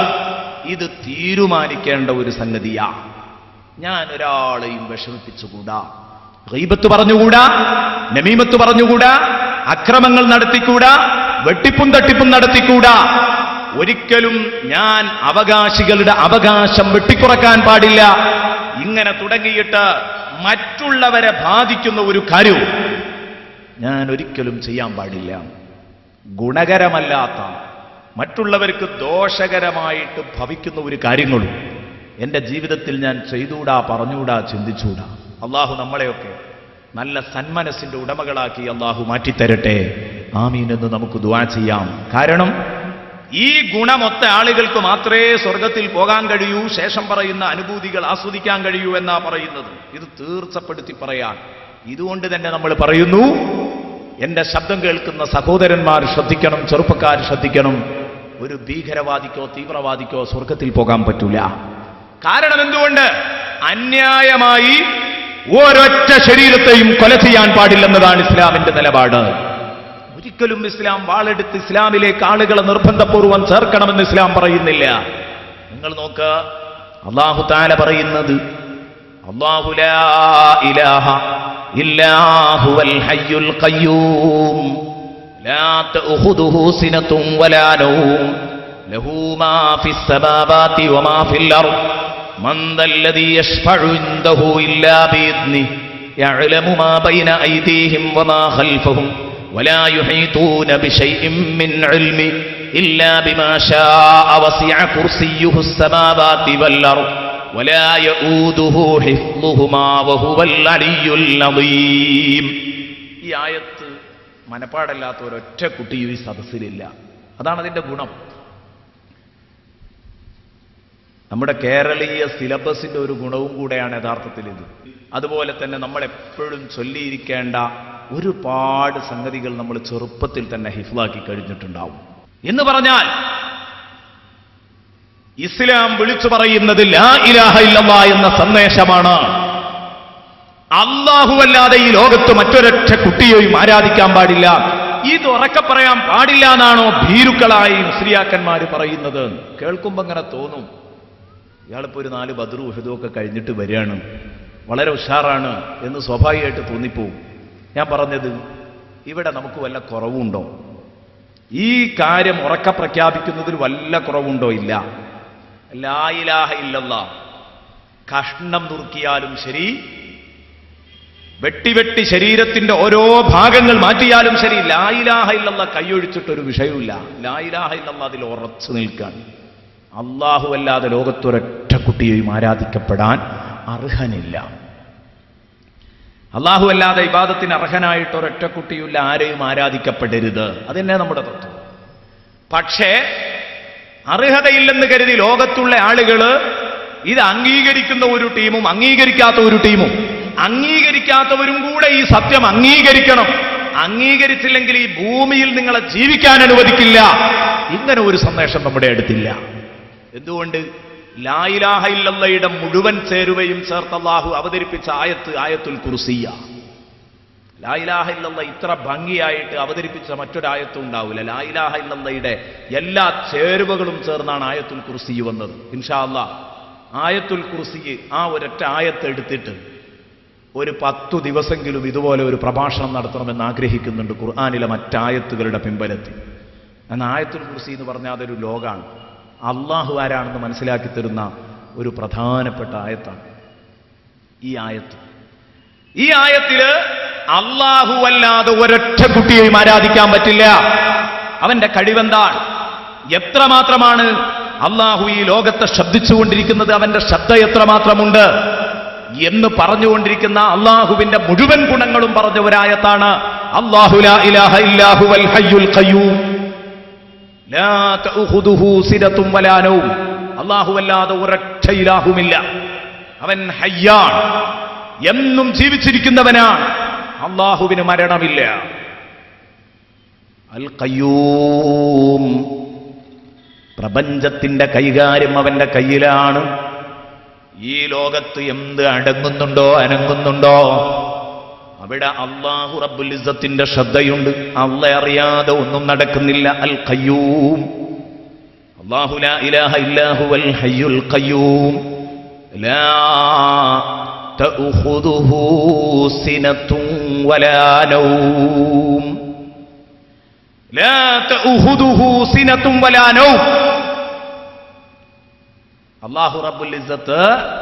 ഇത് തീരുമാനിക്കേണ്ട ഒരു സംഗതിയാ. ഞാൻ ഒരാളെയും വിഷമിപ്പിച്ചുകൂടാ, ഗീബത്ത് പറഞ്ഞുകൂടാ, നമീമത്ത് പറഞ്ഞുകൂടാ, അക്രമങ്ങൾ നടത്തിക്കൂടാ, വെട്ടിപ്പും തട്ടിപ്പും നടത്തിക്കൂടാ. ഒരിക്കലും ഞാൻ അവകാശികളുടെ അവകാശം വെട്ടിക്കുറക്കാൻ പാടില്ല. ഇങ്ങനെ തുടങ്ങിയിട്ട് മറ്റുള്ളവരെ ബാധിക്കുന്ന ഒരു കാര്യവും ഞാൻ ഒരിക്കലും ചെയ്യാൻ പാടില്ല. ഗുണകരമല്ലാത്ത, മറ്റുള്ളവർക്ക് ദോഷകരമായിട്ട് ഭവിക്കുന്ന ഒരു കാര്യങ്ങളും എൻ്റെ ജീവിതത്തിൽ ഞാൻ ചെയ്തുകൂടാ, പറഞ്ഞുകൂടാ, ചിന്തിച്ചുകൂടാ. അള്ളാഹു നമ്മളെയൊക്കെ നല്ല സന്മനസ്സിന്റെ ഉടമകളാക്കി അള്ളാഹു മാറ്റിത്തരട്ടെ. ആമീൻ എന്ന് നമുക്ക് ദുആ ചെയ്യാം. കാരണം ഈ ഗുണമൊത്ത ആളുകൾക്ക് മാത്രമേ സ്വർഗത്തിൽ പോകാൻ കഴിയൂ, ശേഷം പറയുന്ന അനുഭൂതികൾ ആസ്വദിക്കാൻ കഴിയൂ എന്നാ പറയുന്നത്. ഇത് തീർച്ചപ്പെടുത്തി പറയാൻ. ഇതുകൊണ്ട് തന്നെ നമ്മൾ പറയുന്നു, എന്റെ ശബ്ദം കേൾക്കുന്ന സഹോദരന്മാർ ശ്രദ്ധിക്കണം, ചെറുപ്പക്കാർ ശ്രദ്ധിക്കണം. ഒരു ഭീകരവാദിക്കോ തീവ്രവാദിക്കോ സ്വർഗത്തിൽ പോകാൻ പറ്റൂല. കാരണം എന്തുകൊണ്ട്? അന്യായമായി ഒരൊറ്റ ശരീരത്തെയും കൊല ചെയ്യാൻ പാടില്ലെന്നതാണ് ഇസ്ലാമിന്റെ നിലപാട്. ഒരിക്കലും ഇസ്ലാം വാളെടുത്ത് ഇസ്ലാമിലേക്ക് ആളുകളെ നിർബന്ധപൂർവ്വം ചേർക്കണമെന്ന് ഇസ്ലാം പറയുന്നില്ല. നിങ്ങൾ നോക്ക്, അല്ലാഹു തആല പറയുന്നത്, അല്ലാഹു ലാ ഇലാഹ ഇല്ലാ ഹുവൽ ഹയ്യുൽ ഖയ്യൂം ലാ തഅഖുദുഹു സിനത്തുൻ വലാ നൗം ലഹു മാ ഫിസ് സമാവാതി വമാ ഫിൽ അർദ് മൻ ദല്ലദീ യശ്ഫഉ ഇൻദഹു ഇല്ലാ ബിഇദ്നിഹി യഅലമു മാ ബൈന അയ്ദീഹിം വമാ ഖൽഫഹും വലാ യുഹീതൂന ബിശൈഇൻ മിൻ ഇൽമി ഇല്ലാ ബിമാ ശാഅ വസിഅ കുർസിയ്യുഹുസ് സമാവാതി വൽ അർദ് വലാ യഊദുഹു ഹിഫ്ളുഹുമാ വഹുവൽ അലിയ്യുൽ അദീം. ഈ ആയത്ത് മനപ്പാടല്ലാത്ത ഒരൊറ്റ കുട്ടിയും ഈ സദസ്സിലില്ല. അതാണ് അതിന്റെ ഗുണം. നമ്മുടെ കേരളീയ സിലബസിന്റെ ഒരു ഗുണവും കൂടെയാണ് യഥാർത്ഥത്തിൽ ഇത്. അതുപോലെ തന്നെ നമ്മൾ എപ്പോഴും ചൊല്ലിയിരിക്കേണ്ട ഒരുപാട് സംഗതികൾ നമ്മൾ ചെറുപ്പത്തിൽ തന്നെ ഹിഫ്ലാക്കി കഴിഞ്ഞിട്ടുണ്ടാവും. എന്ന് പറഞ്ഞാൽ ഇസ്ലാം വിളിച്ചു പറയുന്നത് ലാ ഇലാഹ ഇല്ലല്ലാഹ് എന്ന സന്ദേശമാണ്. അല്ലാഹുവല്ലാതെ ഈ ലോകത്ത് മറ്റൊരൊറ്റ കുട്ടിയെയും ആരാധിക്കാൻ പാടില്ല. ഇത് ഉറക്കെ പറയാൻ പാടില്ല എന്നാണോ ഭീരുക്കളായി മുസ്ലിയാക്കന്മാർ പറയുന്നത്? കേൾക്കുമ്പോ അങ്ങനെ തോന്നും, ഇയാളിപ്പോ ഒരു 4 ബദ്റും ഉഹദും ഒക്കെ കഴിഞ്ഞിട്ട് വരികയാണ്, വളരെ ഉഷാറാണ് എന്ന് സ്വാഭാവികമായിട്ട് തോന്നിപ്പോവും. ഞാൻ പറഞ്ഞത്, ഇവിടെ നമുക്ക് വല്ല കുറവുണ്ടോ? ഈ കാര്യം ഉറക്കെ പ്രഖ്യാപിക്കുന്നതിൽ വല്ല കുറവുണ്ടോ? ഇല്ല. ലാ ഇലാഹ ഇല്ലല്ലാഹ് കഷ്ണം നുറുക്കിയാലും ശരി, വെട്ടി ശരീരത്തിന്റെ ഓരോ ഭാഗങ്ങൾ മാറ്റിയാലും ശരി, ലാ ഇലാഹ ഇല്ലല്ലാഹ് കൈയൊഴിച്ചിട്ടൊരു വിഷയമില്ല. ലാ ഇലാഹ ഇല്ലല്ലാഹ് അതിൽ ഉറച്ചു നിൽക്കാൻ. അല്ലാഹുവല്ലാതെ ലോകത്തൊരൊറ്റ കുട്ടിയെയും ആരാധിക്കപ്പെടാൻ അർഹനില്ല. അല്ലാഹുവല്ലാതെ ഇബാദത്തിന് അർഹനായിട്ട് ഒരൊറ്റ കുട്ടിയില്ല, ആരെയും ആരാധിക്കപ്പെടരുത്. അതെന്നെ നമ്മുടെ തത്വം. പക്ഷേ അർഹതയില്ലെന്ന് കരുതി ലോകത്തുള്ള ആളുകൾ ഇത് അംഗീകരിക്കുന്ന ഒരു ടീമും അംഗീകരിക്കാത്ത ഒരു ടീമും, അംഗീകരിക്കാത്തവരും കൂടെ ഈ സത്യം അംഗീകരിക്കണം. അംഗീകരിച്ചില്ലെങ്കിൽ ഈ ഭൂമിയിൽ നിങ്ങളെ ജീവിക്കാൻ അനുവദിക്കില്ല. ഇങ്ങനെ ഒരു സന്ദേശം നമ്മുടെ അടുത്തില്ല. എന്തുകൊണ്ട്? ലാ ഇലാഹ ഇല്ലല്ലാഹയുടെ മുഴുവൻ ചേരുവയും ചേർത്ത് അല്ലാഹു അവതരിപ്പിച്ച ആയത്തുൽ കുർസിയ്യ. ലാ ഇലാഹ ഇല്ലല്ലാഹ് ഇത്ര ഭംഗിയായിട്ട് അവതരിപ്പിച്ച മറ്റൊരായത്തും ഉണ്ടാവില്ല. ലാ ഇലാഹ ഇല്ലല്ലാഹയുടെ എല്ലാ ചേരുവകളും ചേർന്നാണ് ആയത്തുൽ കുർസിയ്യ വന്നത്. ഇൻഷാ അല്ലാഹ് ആയത്തുൽ കുർസിയ്യ ആ ഒരൊറ്റ ആയത്ത് എടുത്തിട്ട് ഒരു 10 ദിവസമെങ്കിലും ഇതുപോലെ ഒരു പ്രഭാഷണം നടത്തണമെന്ന് ആഗ്രഹിക്കുന്നുണ്ട് ഖുർആനിലെ മറ്റായത്തുകളുടെ പിൻബലത്തിൽ. എന്നാൽ ആയത്തുൽ കുർസി എന്ന് പറഞ്ഞാൽ അതൊരു ലോകാണ്. അള്ളാഹു ആരാണെന്ന് മനസ്സിലാക്കി തരുന്ന ഒരു പ്രധാനപ്പെട്ട ആയത്താണ് ഈ ആയത്ത്. ഈ ആയത്തില് അള്ളാഹു അല്ലാതെ ഒരൊറ്റ കുട്ടിയെയും ആരാധിക്കാൻ പറ്റില്ല. അവന്റെ കഴിവെന്താണ്? എത്രമാത്രമാണ് അള്ളാഹു ഈ ലോകത്തെ ശബ്ദിച്ചുകൊണ്ടിരിക്കുന്നത്, അവന്റെ ശബ്ദം എത്രമാത്രമുണ്ട് എന്ന് പറഞ്ഞുകൊണ്ടിരിക്കുന്ന അള്ളാഹുവിന്റെ മുഴുവൻ ഗുണങ്ങളും പറഞ്ഞ ഒരായത്താണ് അല്ലാഹു ലാ ഇലാഹ ഇല്ലാഹു വൽ ഹയ്യുൽ ഖയ്യൂം ലാ തഅഖുദുഹു സിനത്തും വലാ നൗം. അല്ലാഹുവല്ലാതെ ഒരൊറ്റ ഇലാഹുമില്ല, അവൻ ഹയ്യാണ്, എന്നും ജീവിച്ചിരിക്കുന്നവനാണ്, അല്ലാഹുവിന് മരണമില്ല. അൽ ഖയ്യൂം, പ്രപഞ്ചത്തിന്റെ കൈകാര്യം അവന്റെ കയ്യിലാണ്. ഈ ലോകത്ത് എന്ത് അടങ്ങുന്നുണ്ടോ അനങ്ങുന്നുണ്ടോ അവിടെ അല്ലാഹു റബ്ബുൽ ഇസ്സത്തിന്റെ ശ്രദ്ധയുണ്ട്. അല്ലാഹ് അറിയാതെ ഒന്നും നടക്കുന്നില്ല. അൽ ഖയ്യൂം, അല്ലാഹു ലാ ഇലാഹ ഇല്ലാഹു വൽ ഹയ്യുൽ ഖയ്യൂം ലാ തഅഖുദുഹു സിനത്തുൻ വലാ നൗം. ലാ തഅഖുദുഹു സിനത്തുൻ വലാ നൗം. അല്ലാഹു റബ്ബുൽ ഇസ്സത്ത്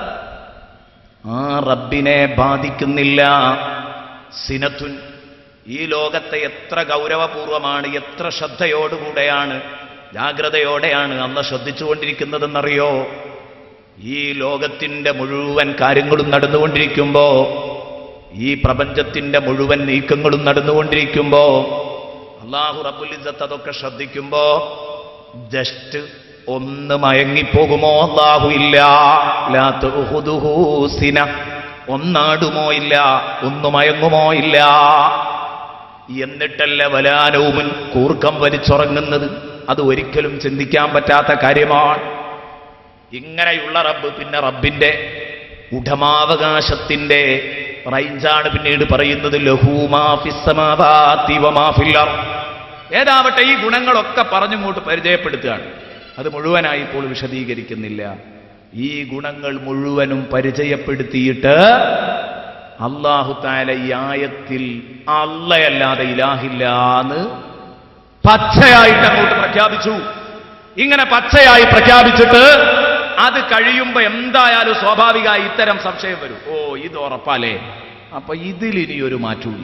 ആ റബ്ബിനെ ബാധിക്കുന്നില്ല. സിനത്തുൻ, ഈ ലോകത്തെ എത്ര ഗൗരവപൂർവമാണ്, എത്ര ശ്രദ്ധയോടുകൂടെയാണ്, ജാഗ്രതയോടെയാണ് അന്ന് ശ്രദ്ധിച്ചുകൊണ്ടിരിക്കുന്നതെന്നറിയോ? ഈ ലോകത്തിന്റെ മുഴുവൻ കാര്യങ്ങളും നടന്നുകൊണ്ടിരിക്കുമ്പോ, ഈ പ്രപഞ്ചത്തിന്റെ മുഴുവൻ നീക്കങ്ങളും നടന്നുകൊണ്ടിരിക്കുമ്പോ അല്ലാഹു റബ്ബുൽ ഇസ്സത്ത് അതൊക്കെ ശ്രദ്ധിക്കുമ്പോ ജസ്റ്റ് ഒന്ന് മയങ്ങിപ്പോകുമോ? അല്ലാഹു ഇല്ല. ലാ തഅഖുദുഹു സിന, ഒന്നാടുമോ ഇല്ല, ഒന്ന് മയങ്ങുമോ ഇല്ല. എന്നിട്ടല്ല വലാനൗമുൻ, കൂർക്കം വലിച്ചുറങ്ങുന്നത്. അത് ഒരിക്കലും ചിന്തിക്കാൻ പറ്റാത്ത കാര്യമാണ്. ഇങ്ങനെയുള്ള റബ്ബ് പിന്നെ റബ്ബിന്റെ ഉടമാവകാശത്തിന്റെ റൈഞ്ചാണ് പിന്നീട് പറയുന്നത്. ലഹൂ മാ ഫിസ് സമാവാതി വമാ ഫിൽ അർദ്. ഏതാവട്ടെ, ഈ ഗുണങ്ങളൊക്കെ പറഞ്ഞുകൊണ്ട് പരിചയപ്പെടുത്തുകയാണ്. അത് മുഴുവനായി ഇപ്പോൾ വിശദീകരിക്കുന്നില്ല. ഈ ഗുണങ്ങൾ മുഴുവനും പരിചയപ്പെടുത്തിയിട്ട് അല്ലാഹു തആല ഈ ആയത്തിൽ അല്ലാഹയല്ലാതെ ഇലാഹില്ലാന്ന് പച്ചയായിട്ട് അങ്ങോട്ട് പ്രഖ്യാപിച്ചു. ഇങ്ങനെ പച്ചയായി പ്രഖ്യാപിച്ചിട്ട് അത് കഴിയുമ്പോ എന്തായാലും സ്വാഭാവികമായി ഇത്തരം സംശയം വരും. ഓ, ഇത് ഉറപ്പാലേ, അപ്പൊ ഇതിലിനി ഒരു മാറ്റമില്ല.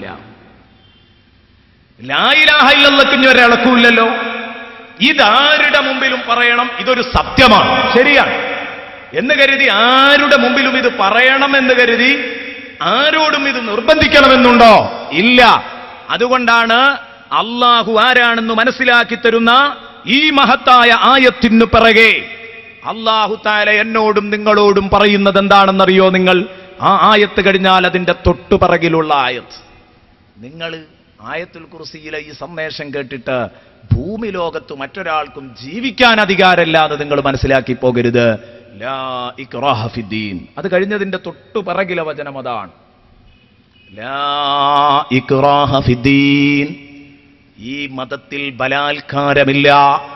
ലാ ഇലാഹ ഇല്ലല്ലാഹ് ഇനി ഒരിളക്കുമില്ലല്ലോ. ഇതാരുടെ മുമ്പിലും പറയണം, ഇതൊരു സത്യമാണ്, ശരിയാണ് എന്ന് കരുതി ആരുടെ മുമ്പിലും ഇത് പറയണം എന്ന് കരുതി ആരോടും ഇത് നിർബന്ധിക്കണമെന്നുണ്ടോ? ഇല്ല. അതുകൊണ്ടാണ് അല്ലാഹു ആരാണെന്ന് മനസ്സിലാക്കി തരുന്ന ഈ മഹത്തായ ആയത്തിനു പിറകെ അല്ലാഹു തആല എന്നോടും നിങ്ങളോടും പറയുന്നത് എന്താണെന്നറിയോ? നിങ്ങൾ ആ ആയത്ത് കഴിഞ്ഞാൽ അതിന്റെ തൊട്ടുപിറകിലുള്ള ആയത്ത്, നിങ്ങൾ ആയത്തുൽ കുർസിയിലെ ഈ സന്ദേശം കേട്ടിട്ട് ഭൂമി ലോകത്ത് മറ്റൊരാൾക്കും ജീവിക്കാൻ അധികാരമില്ലാതെ നിങ്ങൾ മനസ്സിലാക്കി പോകരുത്. ലാ ഇക്റാഹ ഫിദ്ദീൻ. അത് കഴിഞ്ഞതിന്റെ തൊട്ടുപിറകിലെ വചനം അതാണ്. ലാ ഇക്റാഹ ഫിദ്ദീൻ. ഈ മതത്തിൽ ബലാത്കാരമില്ല.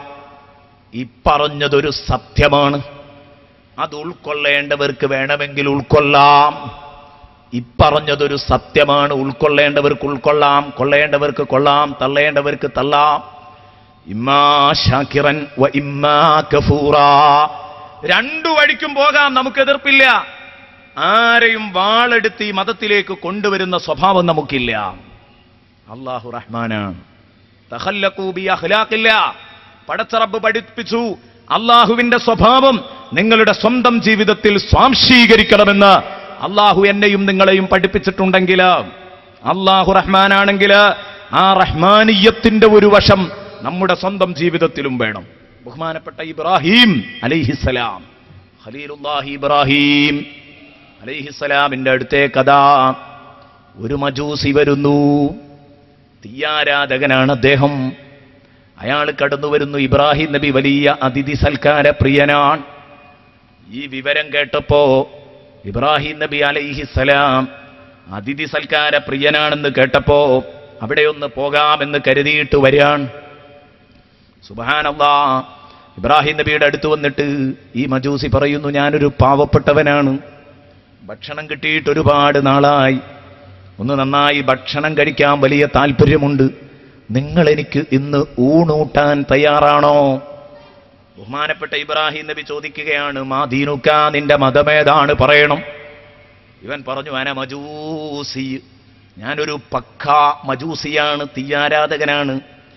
ഈ പറഞ്ഞതൊരു സത്യമാണ്. അത് ഉൾക്കൊള്ളേണ്ടവർക്ക് വേണമെങ്കിൽ ഉൾക്കൊള്ളാം. ഇപ്പറഞ്ഞതൊരു സത്യമാണ്. ഉൾക്കൊള്ളേണ്ടവർക്ക് ഉൾക്കൊള്ളാം, കൊള്ളേണ്ടവർക്ക് കൊള്ളാം, തള്ളേണ്ടവർക്ക് തള്ളാം. ഇമ്മാ ശാകിറൻ വ ഇമ്മാ കഫൂറാ. രണ്ടു വഴിക്കും പോകാം, നമുക്ക് എതിർപ്പില്ല. ആരെയും വാളെടുത്ത് ഈ മതത്തിലേക്ക് കൊണ്ടുവരുന്ന സ്വഭാവം നമുക്കില്ല. അല്ലാഹു റഹ്മാനാണ്. തഖല്ലഖൂ ബി അഖ്ലാഖില്ല. പടച്ച റബ്ബ് പഠിപ്പിച്ചു, അല്ലാഹുവിന്റെ സ്വഭാവം നിങ്ങളുടെ സ്വന്തം ജീവിതത്തിൽ സ്വാംശീകരിക്കണമെന്ന് അല്ലാഹു എന്നെയും നിങ്ങളെയും പഠിപ്പിച്ചിട്ടുണ്ടെങ്കിൽ, അല്ലാഹു റഹ്മാനാണെങ്കിൽ ആ റഹ്മാനിയത്തിന്റെ ഒരു വശം നമ്മുടെ സ്വന്തം ജീവിതത്തിലും വേണം. ബഹുമാനപ്പെട്ട ഇബ്രാഹിം അലൈഹിസ്സലാം, ഖലീലുല്ലാഹി ഇബ്രാഹിം അലൈഹിസ്സലാമിന്റെ അടുത്തേക്കതാ ഒരു മജൂസി വരുന്നു. തീയാരാധകനാണ് അദ്ദേഹം. അയാൾ കടന്നു വരുന്നു. ഇബ്രാഹിം നബി വലിയ അതിഥി സൽക്കാര പ്രിയനാണ്. ഈ വിവരം കേട്ടപ്പോ ഇബ്രാഹിം നബി അലൈഹിസ്സലാം അതിഥി സൽക്കാര പ്രിയനാണെന്ന് കേട്ടപ്പോ അവിടെയൊന്ന് പോകാമെന്ന് കരുതിയിട്ട് വരാൻ. സുബ്ഹാനല്ലാഹ്, ഇബ്രാഹിം നബിയുടെ അടുത്ത് വന്നിട്ട് ഈ മജൂസി പറയുന്നു, ഞാനൊരു പാവപ്പെട്ടവനാണ്, ഭക്ഷണം കിട്ടിയിട്ട് ഒരുപാട് നാളായി, ഒന്ന് നന്നായി ഭക്ഷണം കഴിക്കാൻ വലിയ താല്പര്യമുണ്ട്, നിങ്ങൾ എനിക്ക് ഇന്ന് ഊണൂട്ടാൻ തയ്യാറാണോ? ബഹുമാനപ്പെട്ട ഇബ്രാഹിം നബി ചോദിക്കുകയാണ്, മാ ദീനുക, നിന്റെ മതമേതാണ് പറയണം. ഇവൻ പറഞ്ഞു, അന മജൂസി, ഞാനൊരു പക്ക മജൂസിയാണ്, തീയാരാധകനാണ്,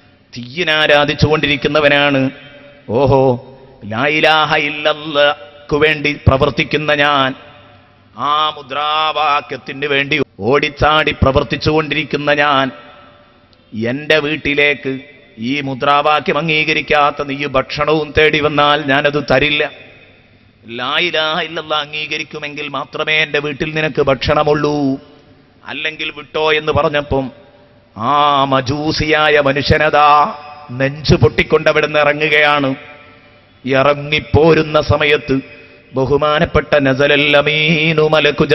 തീയിനാരാധിച്ചുകൊണ്ടിരിക്കുന്നവനാണ്. ഓഹോ, ലാ ഇലാഹ ഇല്ലല്ലാഹ്ക്ക് വേണ്ടി പ്രവർത്തിക്കുന്ന ഞാൻ, ആ മുദ്രാവാക്യത്തിന് വേണ്ടി ഓടിച്ചാടി പ്രവർത്തിച്ചുകൊണ്ടിരിക്കുന്ന ഞാൻ, എന്റെ വീട്ടിലേക്ക് ഈ മുദ്രാവാക്യം അംഗീകരിക്കാത്ത നീ ഭക്ഷണവും തേടി വന്നാൽ ഞാനത് തരില്ല. ലാ ഇലാഹ ഇല്ലല്ലാഹ് അംഗീകരിക്കുമെങ്കിൽ മാത്രമേ എൻ്റെ വീട്ടിൽ നിനക്ക് ഭക്ഷണമുള്ളൂ, അല്ലെങ്കിൽ വിട്ടോ എന്ന് പറഞ്ഞപ്പം ആ മജൂസിയായ മനുഷ്യനതാ നെഞ്ചു പൊട്ടിക്കൊണ്ടവിടുന്ന് ഇറങ്ങുകയാണ്. ഇറങ്ങിപ്പോരുന്ന സമയത്ത് ബഹുമാനപ്പെട്ട നസലൽ അമീനു മലക്കു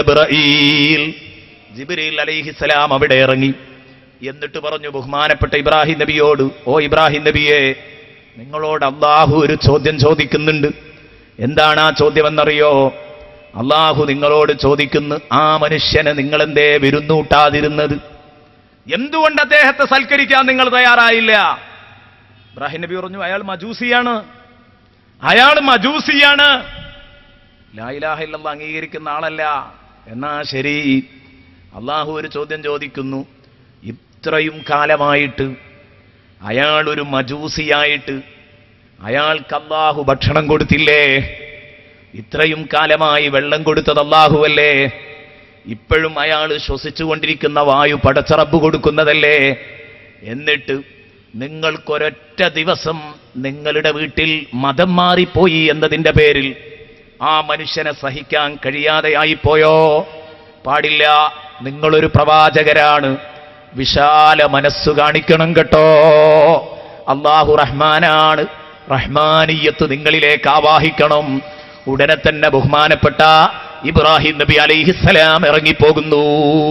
ജിബ്രീൽ അലൈഹിസ്സലാം അവിടെ ഇറങ്ങി. എന്നിട്ട് പറഞ്ഞു ബഹുമാനപ്പെട്ട ഇബ്രാഹിം നബിയോട്, ഓ ഇബ്രാഹിം നബിയെ, നിങ്ങളോട് അള്ളാഹു ഒരു ചോദ്യം ചോദിക്കുന്നുണ്ട്. എന്താണ് ആ ചോദ്യം എന്നറിയോ? അള്ളാഹു നിങ്ങളോട് ചോദിക്കുന്നു, ആ മനുഷ്യനെ നിങ്ങളെന്തേ വിരുന്നൂട്ടാതിരുന്നത്? എന്തുകൊണ്ട് അദ്ദേഹത്തെ സൽക്കരിക്കാൻ നിങ്ങൾ തയ്യാറായില്ല? ഇബ്രാഹിം നബി പറഞ്ഞു, അയാൾ മജൂസിയാണ്, അയാൾ മജൂസിയാണ്, ലാ ഇലാഹ ഇല്ലല്ലാഹ് അംഗീകരിക്കുന്ന ആളല്ല. എന്നാ ശരി, അള്ളാഹു ഒരു ചോദ്യം ചോദിക്കുന്നു. ഇത്രയും കാലമായിട്ട് അയാൾ ഒരു മജൂസിയായിട്ട് അയാൾക്ക് അല്ലാഹു ഭക്ഷണം കൊടുത്തില്ലേ? ഇത്രയും കാലമായി വെള്ളം കൊടുത്തത് അല്ലാഹുവല്ലേ? ഇപ്പോഴും അയാൾ ശ്വസിച്ചുകൊണ്ടിരിക്കുന്ന വായു പടച്ച റബ്ബ് കൊടുക്കുന്നതല്ലേ? എന്നിട്ട് നിങ്ങൾക്കൊരൊറ്റ ദിവസം നിങ്ങളുടെ വീട്ടിൽ മതം മാറിപ്പോയി എന്നതിൻ്റെ പേരിൽ ആ മനുഷ്യനെ സഹിക്കാൻ കഴിയാതെയായിപ്പോയോ? പാടില്ല. നിങ്ങളൊരു പ്രവാചകരാണ്, വിശാല മനസ്സു കാണിക്കണം കേട്ടോ. അല്ലാഹു റഹ്മാനാണ്, റഹ്മാനിയത്ത് നിങ്ങളിലേക്ക് ആവാഹിക്കണം. ഉടനെ തന്നെ ബഹുമാനപ്പെട്ട ഇബ്രാഹിം നബി അലൈഹിസ്സലാം ഇറങ്ങിപ്പോകുന്നു.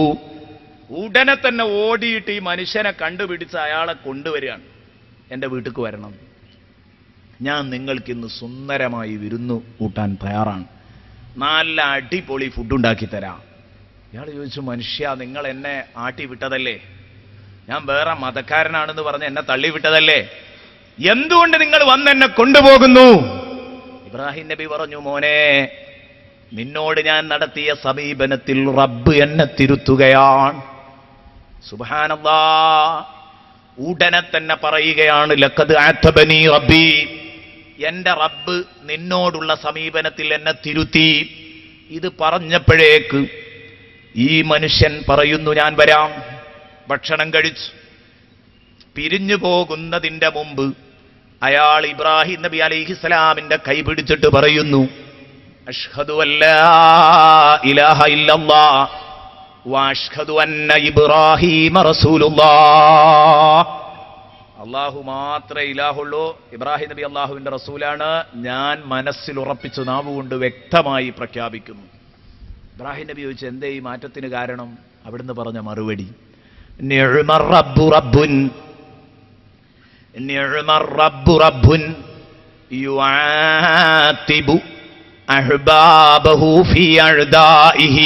ഉടനെ തന്നെ ഓടിയിട്ട് ഈ മനുഷ്യനെ കണ്ടുപിടിച്ച് അയാളെ കൊണ്ടുവരികയാണ്. എൻ്റെ വീട്ടിലേക്ക് വരണം, ഞാൻ നിങ്ങൾക്കിന്ന് സുന്ദരമായി വിരുന്നു കൂട്ടാൻ തയ്യാറാണ്, നല്ല അടിപൊളി ഫുഡ് ഉണ്ടാക്കി തരാം. ഇയാൾ ചോദിച്ചു, മനുഷ്യ, നിങ്ങൾ എന്നെ ആട്ടി വിട്ടതല്ലേ? ഞാൻ വേറെ മതക്കാരനാണെന്ന് പറഞ്ഞ് എന്നെ തള്ളിവിട്ടതല്ലേ? എന്തുകൊണ്ട് നിങ്ങൾ വന്ന് എന്നെ കൊണ്ടുപോകുന്നു? ഇബ്രാഹിം നബി പറഞ്ഞു, മോനെ, നിന്നോട് ഞാൻ നടത്തിയ സമീപനത്തിൽ റബ്ബ് എന്നെ തിരുത്തുകയാണ്. സുബ്ഹാനല്ലാഹ്. ഉടനെ തന്നെ പറയുകയാണ്, ലഖദ് അഅതബനി റബ്ബി, എന്റെ റബ്ബ് നിന്നോടുള്ള സമീപനത്തിൽ എന്നെ തിരുത്തി. ഇത് പറഞ്ഞപ്പോഴേക്ക് ഈ മനുഷ്യൻ പറയുന്നു, ഞാൻ വരാം. ഭക്ഷണം കഴിച്ചു പിരിഞ്ഞു പോകുന്നതിൻ്റെ മുമ്പ് അയാൾ ഇബ്രാഹിം നബി അലൈഹിസ്സലാമിന്റെ കൈ പിടിച്ചിട്ട് പറയുന്നു, അഷ്ഹദു അല്ലാ ഇലാഹ ഇല്ലല്ലാഹ് വഅഷ്ഹദു അന്ന ഇബ്രാഹീമ റസൂലുള്ളാഹ്. അല്ലാഹു മാത്രമേ ഇലാഹുള്ളൂ, ഇബ്രാഹിം നബി അല്ലാഹുവിന്റെ റസൂലാണ്, ഞാൻ മനസ്സിൽ ഉറപ്പിച്ചു നാവുകൊണ്ട് വ്യക്തമായി പ്രഖ്യാപിക്കുന്നു. ഇബ്രാഹിം നബി ചോദിച്ചു, എന്തേ ഈ മാറ്റത്തിന് കാരണം? അവിടുന്ന് പറഞ്ഞ മറുപടി, നിഅ്മർ റബ്ബു റബ്ബുൻ നിഅ്മർ റബ്ബു റബ്ബുൻ യുആതിബു അഹ്ബാബഹു ഫീ അഅദാഇഹി.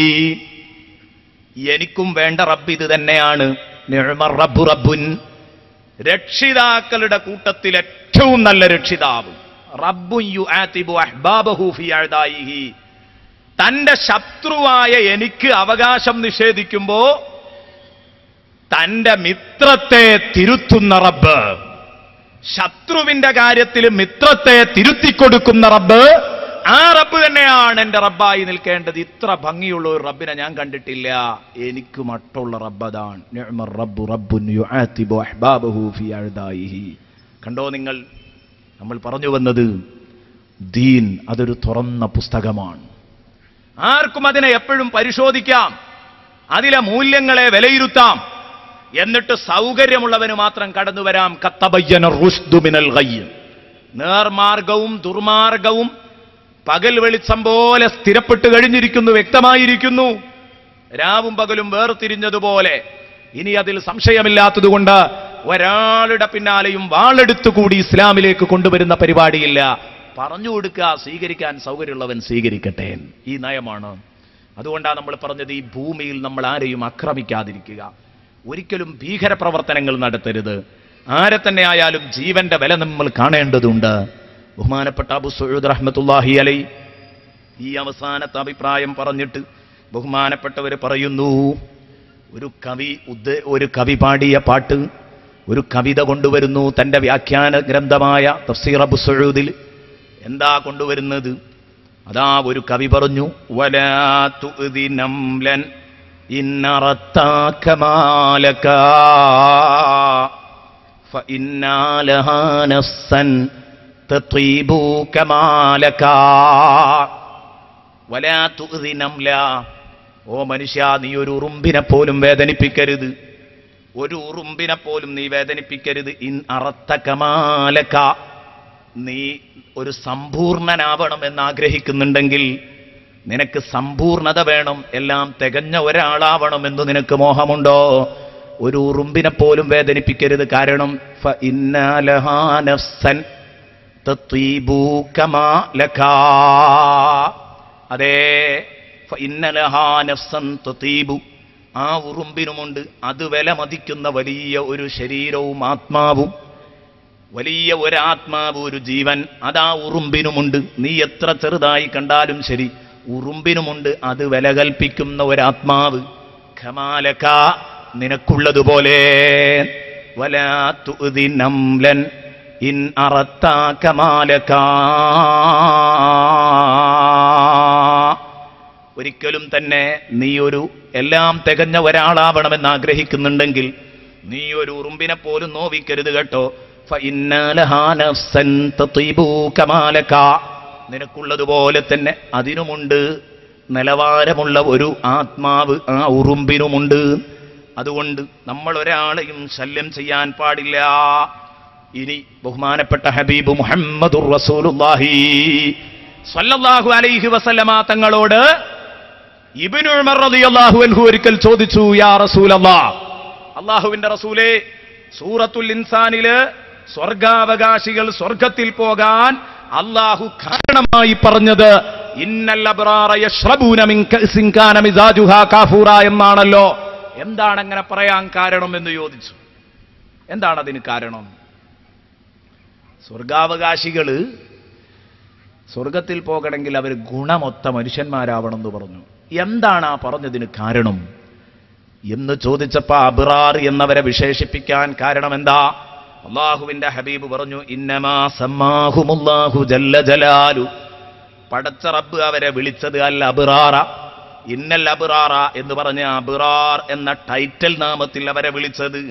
എനിക്കും വേണ്ട റബ്ബ് ഇത് തന്നെയാണ്. നിഅ്മർ റബ്ബു റബ്ബുൻ, രക്ഷിതാക്കളുടെ കൂട്ടത്തിൽ ഏറ്റവും നല്ല രക്ഷിതാവ്. റബ്ബുൻ യുആതിബു അഹ്ബാബഹു ഫീ അഅദാഇഹി, തന്റെ ശത്രുവായ എനിക്ക് അവകാശം നിഷേധിക്കുമ്പോ തന്റെ മിത്രത്തെ തിരുത്തുന്ന റബ്ബ്, ശത്രുവിന്റെ കാര്യത്തിൽ മിത്രത്തെ തിരുത്തിക്കൊടുക്കുന്ന റബ്ബ്, ആ റബ്ബ് തന്നെയാണ് എന്റെ റബ്ബായി നിൽക്കേണ്ടത്. ഇത്ര ഭംഗിയുള്ള ഒരു റബ്ബിനെ ഞാൻ കണ്ടിട്ടില്ല. എനിക്ക് മട്ടുള്ള റബ്ബതാണ്. നിഅ്മർ റബ്ബു റബ്ബുൻ യുആതിബു അഹ്ബാബഹു ഫീ അഅദാഇഹി. കണ്ടോ നിങ്ങൾ, നമ്മൾ പറഞ്ഞു വന്നത് ദീൻ അതൊരു തുറന്ന പുസ്തകമാണ്. ആർക്കും അതിനെ എപ്പോഴും പരിശോധിക്കാം, അതിലെ മൂല്യങ്ങളെ വിലയിരുത്താം. എന്നിട്ട് സൗകര്യമുള്ളവന് മാത്രം കടന്നു വരാം. കത്തബയ്യന റുശ്ദു മിനൽ ഗയ്യ്, നേർമാർഗവും ദുർമാർഗവും പകൽ വെളിച്ചം പോലെ സ്ഥിരപ്പെട്ട് കഴിഞ്ഞിരിക്കുന്നു, വ്യക്തമായിരിക്കുന്നു. രാവും പകലും വേർതിരിഞ്ഞതുപോലെ. ഇനി അതിൽ സംശയമില്ലാത്തതുകൊണ്ട് ഒരാളുടെ പിന്നാലെയും വാളെടുത്തുകൂടി ഇസ്ലാമിലേക്ക് കൊണ്ടുവരുന്ന പരിപാടിയില്ല. പറഞ്ഞു കൊടുക്കുക, സ്വീകരിക്കാൻ സൗകര്യമുള്ളവൻ സ്വീകരിക്കട്ടെ. ഈ നയമാണ്. അതുകൊണ്ടാണ് നമ്മൾ പറഞ്ഞത്, ഈ ഭൂമിയിൽ നമ്മൾ ആരെയും ആക്രമിക്കാതിരിക്കുക, ഒരിക്കലും ഭീകരപ്രവർത്തനങ്ങൾ നടത്തരുത്. ആരെ തന്നെ ആയാലും ജീവന്റെ വില നമ്മൾ കാണേണ്ടതുണ്ട്. ബഹുമാനപ്പെട്ട അബൂ സഊദ് റഹ്മത്തുള്ളാഹി അലൈഹി ഈ അവസാനത്തെ അഭിപ്രായം പറഞ്ഞിട്ട് ബഹുമാനപ്പെട്ടവർ പറയുന്നു, ഒരു കവി പാടിയ പാട്ട്, ഒരു കവിത കൊണ്ടുവരുന്നു തന്റെ വ്യാഖ്യാന ഗ്രന്ഥമായ തഫ്സീർ അബൂ സഊദിൽ. എന്താ കൊണ്ടുവരുന്നത്? അതാ ഒരു കവി പറഞ്ഞു, വലാ തുഅ്ദി നംലൻ ഇന്നറത്താ കമാലക ഫഇന്നാ ലഹാ നഫ്സൻ തത്വീബു കമാലക. വലാ തുഅ്ദി നംല, ഓ മനുഷ്യ, നീ ഒരു ഉറുമ്പിനെ പോലും വേദനിപ്പിക്കരുത്. ഒരു ഉറുമ്പിനെ പോലും നീ വേദനിപ്പിക്കരുത്. ഇൻ അറത്ത കമാലക, നീ ഒരു സമ്പൂർണനാവണം എന്ന് ആഗ്രഹിക്കുന്നുണ്ടെങ്കിൽ, നിനക്ക് സമ്പൂർണത വേണം, എല്ലാം തികഞ്ഞ ഒരാളാവണമെന്ന് നിനക്ക് മോഹമുണ്ടോ? ഒരു ഉറുമ്പിനെ പോലും വേദനിപ്പിക്കരുത്. കാരണം ഫഇന്നാ ലഹാ നഫ്സൻ തത്വീബു കമാ ലകാ. അതേ, ഫഇന്ന ലഹാ നഫ്സൻ തത്വീബു, ആ ഉറുമ്പിനുമുണ്ട് അത് വില മതിക്കുന്ന വലിയ ഒരു ശരീരവും ആത്മാവും, വലിയ ഒരാത്മാവ്, ഒരു ജീവൻ. അതാ ഉറുമ്പിനുമുണ്ട്. നീ എത്ര ചെറുതായി കണ്ടാലും ശരി, ഉറുമ്പിനുമുണ്ട് അത് വില കൽപ്പിക്കുന്ന ഒരാത്മാവ്. ഖമാലക, നിനക്കുള്ളതുപോലെ. വലാ തുഅ്ദി നംലൻ ഇൻ അറത്താ കമാലക. ഒരിക്കലും തന്നെ നീ ഒരു എല്ലാം തികഞ്ഞ ഒരാളാവണമെന്ന് ആഗ്രഹിക്കുന്നുണ്ടെങ്കിൽ നീ ഒരു ഉറുമ്പിനെ പോലും നോവിക്കരുത് കേട്ടോ. ഫഇന്നാ ലഹാ നഫ്സൻ തത്വീബു കമാലക, നിനക്കുള്ളതുപോലെ തന്നെ അതിനുമുണ്ട് നിലവാരമുള്ള ഒരു ആത്മാവ്, ആ ഉറുമ്പിനുമുണ്ട്. അതുകൊണ്ട് നമ്മൾ ഒരാളെയും ശല്യം ചെയ്യാൻ പാടില്ല. ഇനി ബഹുമാനപ്പെട്ട ഹബീബ് മുഹമ്മദുർ റസൂലുള്ളാഹി സ്വല്ലല്ലാഹു അലൈഹി വസല്ലമ തങ്ങളോട് ഇബ്നു ഉമർ റളിയല്ലാഹു അൻഹു ഒരിക്കൽ ചോദിച്ചു, യാ റസൂലല്ലാഹ്, അല്ലാഹുവിന്റെ റസൂലേ, സൂറത്തുൽ ഇൻസാനില് സ്വർഗാവകാശികൾ സ്വർഗത്തിൽ പോകാൻ അല്ലാഹു കാരണമായി പറഞ്ഞത് ഇന്നൽ അബ്റാറ യശ്റബൂന മിൻ കഅസിൻ കാന മിസാജുഹാ കാഫൂറ എന്നാണല്ലോ. എന്താണ് അങ്ങനെ പറയാൻ കാരണം എന്ന് ചോദിച്ചു. എന്താണ് അതിന് കാരണം? സ്വർഗാവകാശികള് സ്വർഗത്തിൽ പോകണമെങ്കിൽ അവർ ഗുണമൊത്ത മനുഷ്യന്മാരാവണം എന്ന് പറഞ്ഞു. എന്താണ് ആ പറഞ്ഞതിന് കാരണം എന്ന് ചോദിച്ചപ്പോ അബ്റാർ എന്നവരെ വിശേഷിപ്പിക്കാൻ കാരണം എന്താ? അല്ലാഹുവിന്റെ ഹബീബ് പറഞ്ഞു, ഇന്നമാ സമ്മാഹുമുല്ലാഹു ജല്ല ജലാലു, പടച്ച റബ്ബ് അവരെ വിളിച്ചത് അൽ അബ്റാറ. ഇന്നൽ അബ്റാറ എന്ന് പറഞ്ഞ അബ്റാർ എന്ന ടൈറ്റൽ നാമത്തിൽ അവരെ വിളിച്ചത്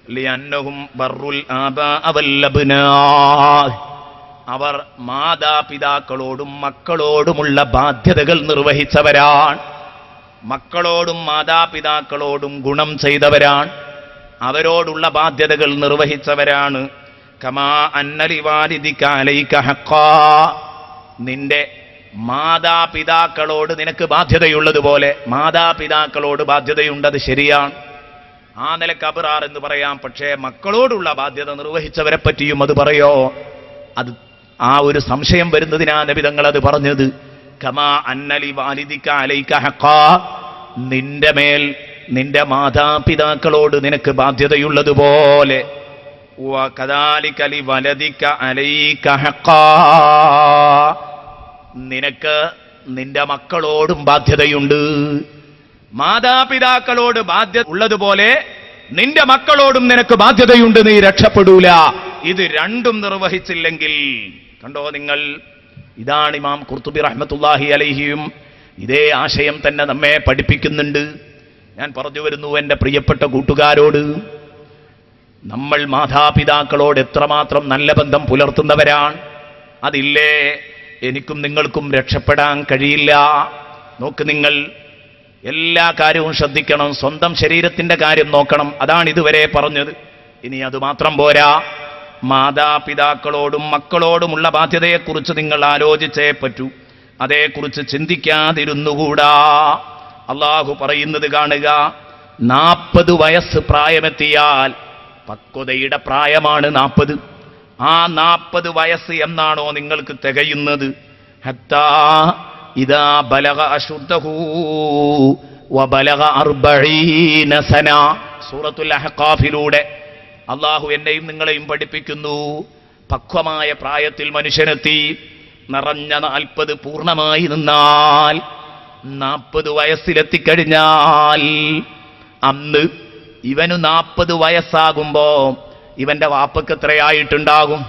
ലിഅന്നഹും ബർറുൽ ആബാ വൽ അബ്നാ, അവർ മാതാപിതാക്കളോടും മക്കളോടുമുള്ള ബാധ്യതകൾ നിർവഹിച്ചവരാണ്. മക്കളോടും മാതാപിതാക്കളോടും ഗുണം ചെയ്തവരാണ്, അവരോടുള്ള ബാധ്യതകൾ നിർവഹിച്ചവരാണ്. കമാ അന്ന ലിവാലിദിക അലൈക ഹഖ്ഖാ, നിന്റെ മാതാപിതാക്കളോട് നിനക്ക് ബാധ്യതയുള്ളതുപോലെ മാതാപിതാക്കളോട് ബാധ്യതയുണ്ടത് ശരിയാണ്. ആ നിലക്ക് അബ്റാർ എന്ന് പറയാം. പക്ഷേ മക്കളോടുള്ള ബാധ്യത നിർവഹിച്ചവരെ പറ്റിയും അത് പറയോ? അത് ആ ഒരു സംശയം വരുന്നതിനാ നബി തങ്ങൾ അത് പറഞ്ഞത്. കമാ അന്ന ലിവാലിദിക അലൈക ഹഖ്ഖാ, നിന്റെ മേൽ നിന്റെ മാതാപിതാക്കളോട് നിനക്ക് ബാധ്യതയുള്ളതുപോലെ വകദാലിക ലിവലദിക അലൈക ഹഖ്ഖാ, നിനക്ക് നിന്റെ മക്കളോടും ബാധ്യതയുണ്ട്. മാതാപിതാക്കളോട് ബാധ്യത ഉള്ളതുപോലെ നിന്റെ മക്കളോടും നിനക്ക് ബാധ്യതയുണ്ട്. നീ രക്ഷപ്പെടൂല ഇത് രണ്ടും നിർവഹിച്ചില്ലെങ്കിൽ. കണ്ടോ നിങ്ങൾ, ഇതാണ് ഇമാം ഖുർത്തുബി റഹ്മത്തുള്ളാഹി അലൈഹിയും ഇതേ ആശയം തന്നെ നമ്മെ പഠിപ്പിക്കുന്നുണ്ട്. ഞാൻ പറഞ്ഞു വരുന്നു എൻ്റെ പ്രിയപ്പെട്ട കൂട്ടുകാരോട്, നമ്മൾ മാതാപിതാക്കളോട് എത്രമാത്രം നല്ല ബന്ധം പുലർത്തുന്നവരാണ്. അതില്ലേ എനിക്കും നിങ്ങൾക്കും രക്ഷപ്പെടാൻ കഴിയില്ല. നോക്ക് നിങ്ങൾ, എല്ലാ കാര്യവും ശ്രദ്ധിക്കണം. സ്വന്തം ശരീരത്തിന്റെ കാര്യം നോക്കണം. അതാണ് ഇതുവരെ പറഞ്ഞത്. ഇനി അത് മാത്രം പോരാ, മാതാപിതാക്കളോടും മക്കളോടുമുള്ള ബാധ്യതയെക്കുറിച്ച് നിങ്ങൾ ആലോചിച്ചേ പറ്റൂ. അതേക്കുറിച്ച് ചിന്തിക്കാതിരുന്നുകൂടാ. അള്ളാഹു പറയുന്നത് കാണുക, 40 വയസ്സ് പ്രായമെത്തിയാൽ, പക്വതയുടെ പ്രായമാണ് 40. ആ 40 വയസ്സ് എന്നാണോ നിങ്ങൾക്ക് തികയുന്നത്? ഹത്താ ഇദാ ബലഗ അശുദ്ധഹു വബലഗ 40 സന. സൂറത്തുൽ അഹ്ഖാഫിലൂടെ അള്ളാഹു എന്നെയും നിങ്ങളെയും പഠിപ്പിക്കുന്നു. പക്വമായ പ്രായത്തിൽ മനുഷ്യനെത്തി, നിറഞ്ഞ 40 പൂർണ്ണമായി നിന്നാൽ, 40 വയസ്സിലെത്തിക്കഴിഞ്ഞാൽ, അന്ന് ഇവന് 40 വയസ്സാകുമ്പോ ഇവന്റെ വാപ്പക്ക് എത്രയായിട്ടുണ്ടാകും?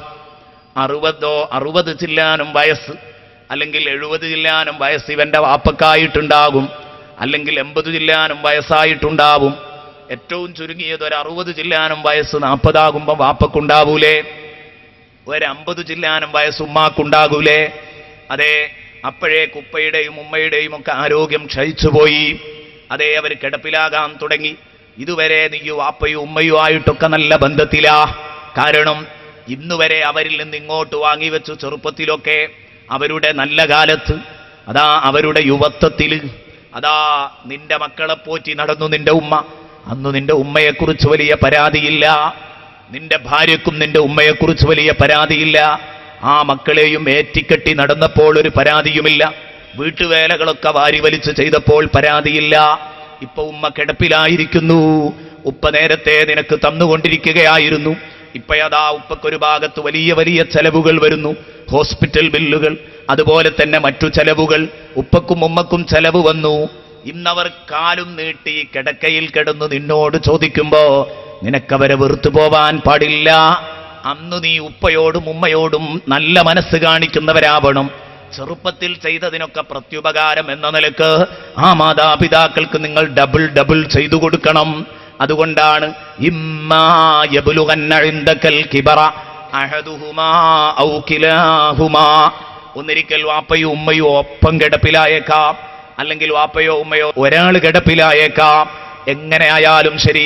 60 ചില്ലാനും വയസ്സ്, അല്ലെങ്കിൽ 70 ചില്ലാനും വയസ്സ് ഇവന്റെ വാപ്പക്കായിട്ടുണ്ടാകും, അല്ലെങ്കിൽ 80 ചില്ലാനും വയസ്സായിട്ടുണ്ടാവും. ഏറ്റവും ചുരുങ്ങിയത് ഒരു 60 ചില്ലാനും വയസ്സ് 40 ആകുമ്പോൾ വാപ്പക്കുണ്ടാവൂലേ? ഒരു 50 ചില്ലാനും വയസ്സ് ഉമ്മാക്കുണ്ടാകൂലേ? അതെ, അപ്പോഴേക്ക് ഉപ്പയുടെയും ഉമ്മയുടെയും ഒക്കെ ആരോഗ്യം ക്ഷയിച്ചുപോയി. അതേ, അവർ കിടപ്പിലാകാൻ തുടങ്ങി. ഇതുവരെ നീ വാപ്പയും ഉമ്മയും ആയിട്ടൊക്കെ നല്ല ബന്ധത്തിലാ. കാരണം ഇന്നുവരെ അവരിൽ നിന്ന് ഇങ്ങോട്ട് വാങ്ങിവെച്ചു ചെറുപ്പത്തിലൊക്കെ, അവരുടെ നല്ല കാലത്ത്, അതാ അവരുടെ യുവത്വത്തിൽ, അതാ നിന്റെ മക്കളെ പോറ്റി നടന്നു നിന്റെ ഉമ്മ. അന്ന് നിന്റെ ഉമ്മയെക്കുറിച്ച് വലിയ പരാതിയില്ല, നിന്റെ ഭാര്യക്കും നിന്റെ ഉമ്മയെക്കുറിച്ച് വലിയ പരാതിയില്ല. ആ മക്കളെയും ഏറ്റിക്കെട്ടി നടന്നപ്പോൾ ഒരു പരാതിയുമില്ല. വീട്ടുവേലകളൊക്കെ വാരി വലിച്ച് ചെയ്തപ്പോൾ പരാതിയില്ല. ഇപ്പൊ ഉമ്മ കിടപ്പിലായിരിക്കുന്നു, ഉപ്പ നേരത്തെ നിനക്ക് തന്നുകൊണ്ടിരിക്കുകയായിരുന്നു. ഇപ്പോഴതാ ഉപ്പക്കൊരു ഭാഗത്ത് വലിയ വലിയ ചെലവുകൾ വരുന്നു, ഹോസ്പിറ്റൽ ബില്ലുകൾ, അതുപോലെ തന്നെ മറ്റു ചെലവുകൾ. ഉപ്പക്കും ഉമ്മക്കും ചെലവ് വന്നു. ഇന്നവർ കാലും നീട്ടി കിടക്കയിൽ കിടന്നു നിന്നോട് ചോദിക്കുമ്പോ നിനക്കവരെ വെറുത്തു പോവാൻ പാടില്ല. അന്ന് നീ ഉപ്പയോടും ഉമ്മയോടും നല്ല മനസ്സ് കാണിക്കുന്നവരാവണം. ചെറുപ്പത്തിൽ ചെയ്തതിനൊക്കെ പ്രത്യുപകാരം എന്ന നിലക്ക് ആ മാതാപിതാക്കൾക്ക് നിങ്ങൾ ഡബിൾ ചെയ്തു കൊടുക്കണം. അതുകൊണ്ടാണ് ഇമ്മാ യബ്ലുഗന്ന ഇൻദകൽ കിബറ അഹദുഹുമാ ഔ കിലാഹുമാ, ഒന്നിരിക്കൽ വാപ്പയോ ഉമ്മയോ ഒപ്പം കിടപ്പിലായേക്കാം, അല്ലെങ്കിൽ വാപ്പയോ ഉമ്മയോ ഒരാൾ കിടപ്പിലായേക്കാം. എങ്ങനെയായാലും ശരി,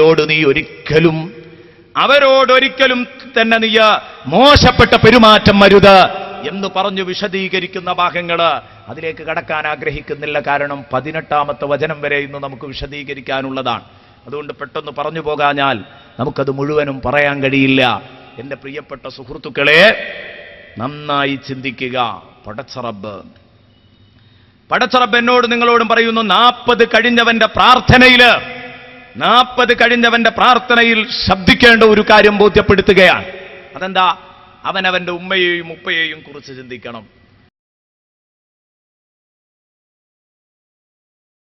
അവരോടൊരിക്കലും തന്നെ നീ മോശപ്പെട്ട പെരുമാറ്റം വരുത് എന്ന് പറഞ്ഞു വിശദീകരിക്കുന്ന ഭാഗങ്ങള് അതിലേക്ക് കടക്കാൻ ആഗ്രഹിക്കുന്നില്ല. കാരണം 18-ാമത്തെ വചനം വരെ ഇന്ന് നമുക്ക് വിശദീകരിക്കാനുള്ളതാണ്. അതുകൊണ്ട് പെട്ടെന്ന് പറഞ്ഞു പോകാഞ്ഞാൽ നമുക്കത് മുഴുവനും പറയാൻ കഴിയില്ല. എൻ്റെ പ്രിയപ്പെട്ട സുഹൃത്തുക്കളെ, നന്നായി ചിന്തിക്കുക. പടച്ചറബ് എന്നോട് നിങ്ങളോടും പറയുന്നു, 40 കഴിഞ്ഞവന്റെ പ്രാർത്ഥനയിൽ ശബ്ദിക്കേണ്ട ഒരു കാര്യം ബോധ്യപ്പെടുത്തുകയാണ്. അതെന്താ? അവനവന്റെ ഉമ്മയെയും ഉപ്പയെയും കുറിച്ച് ചിന്തിക്കണം.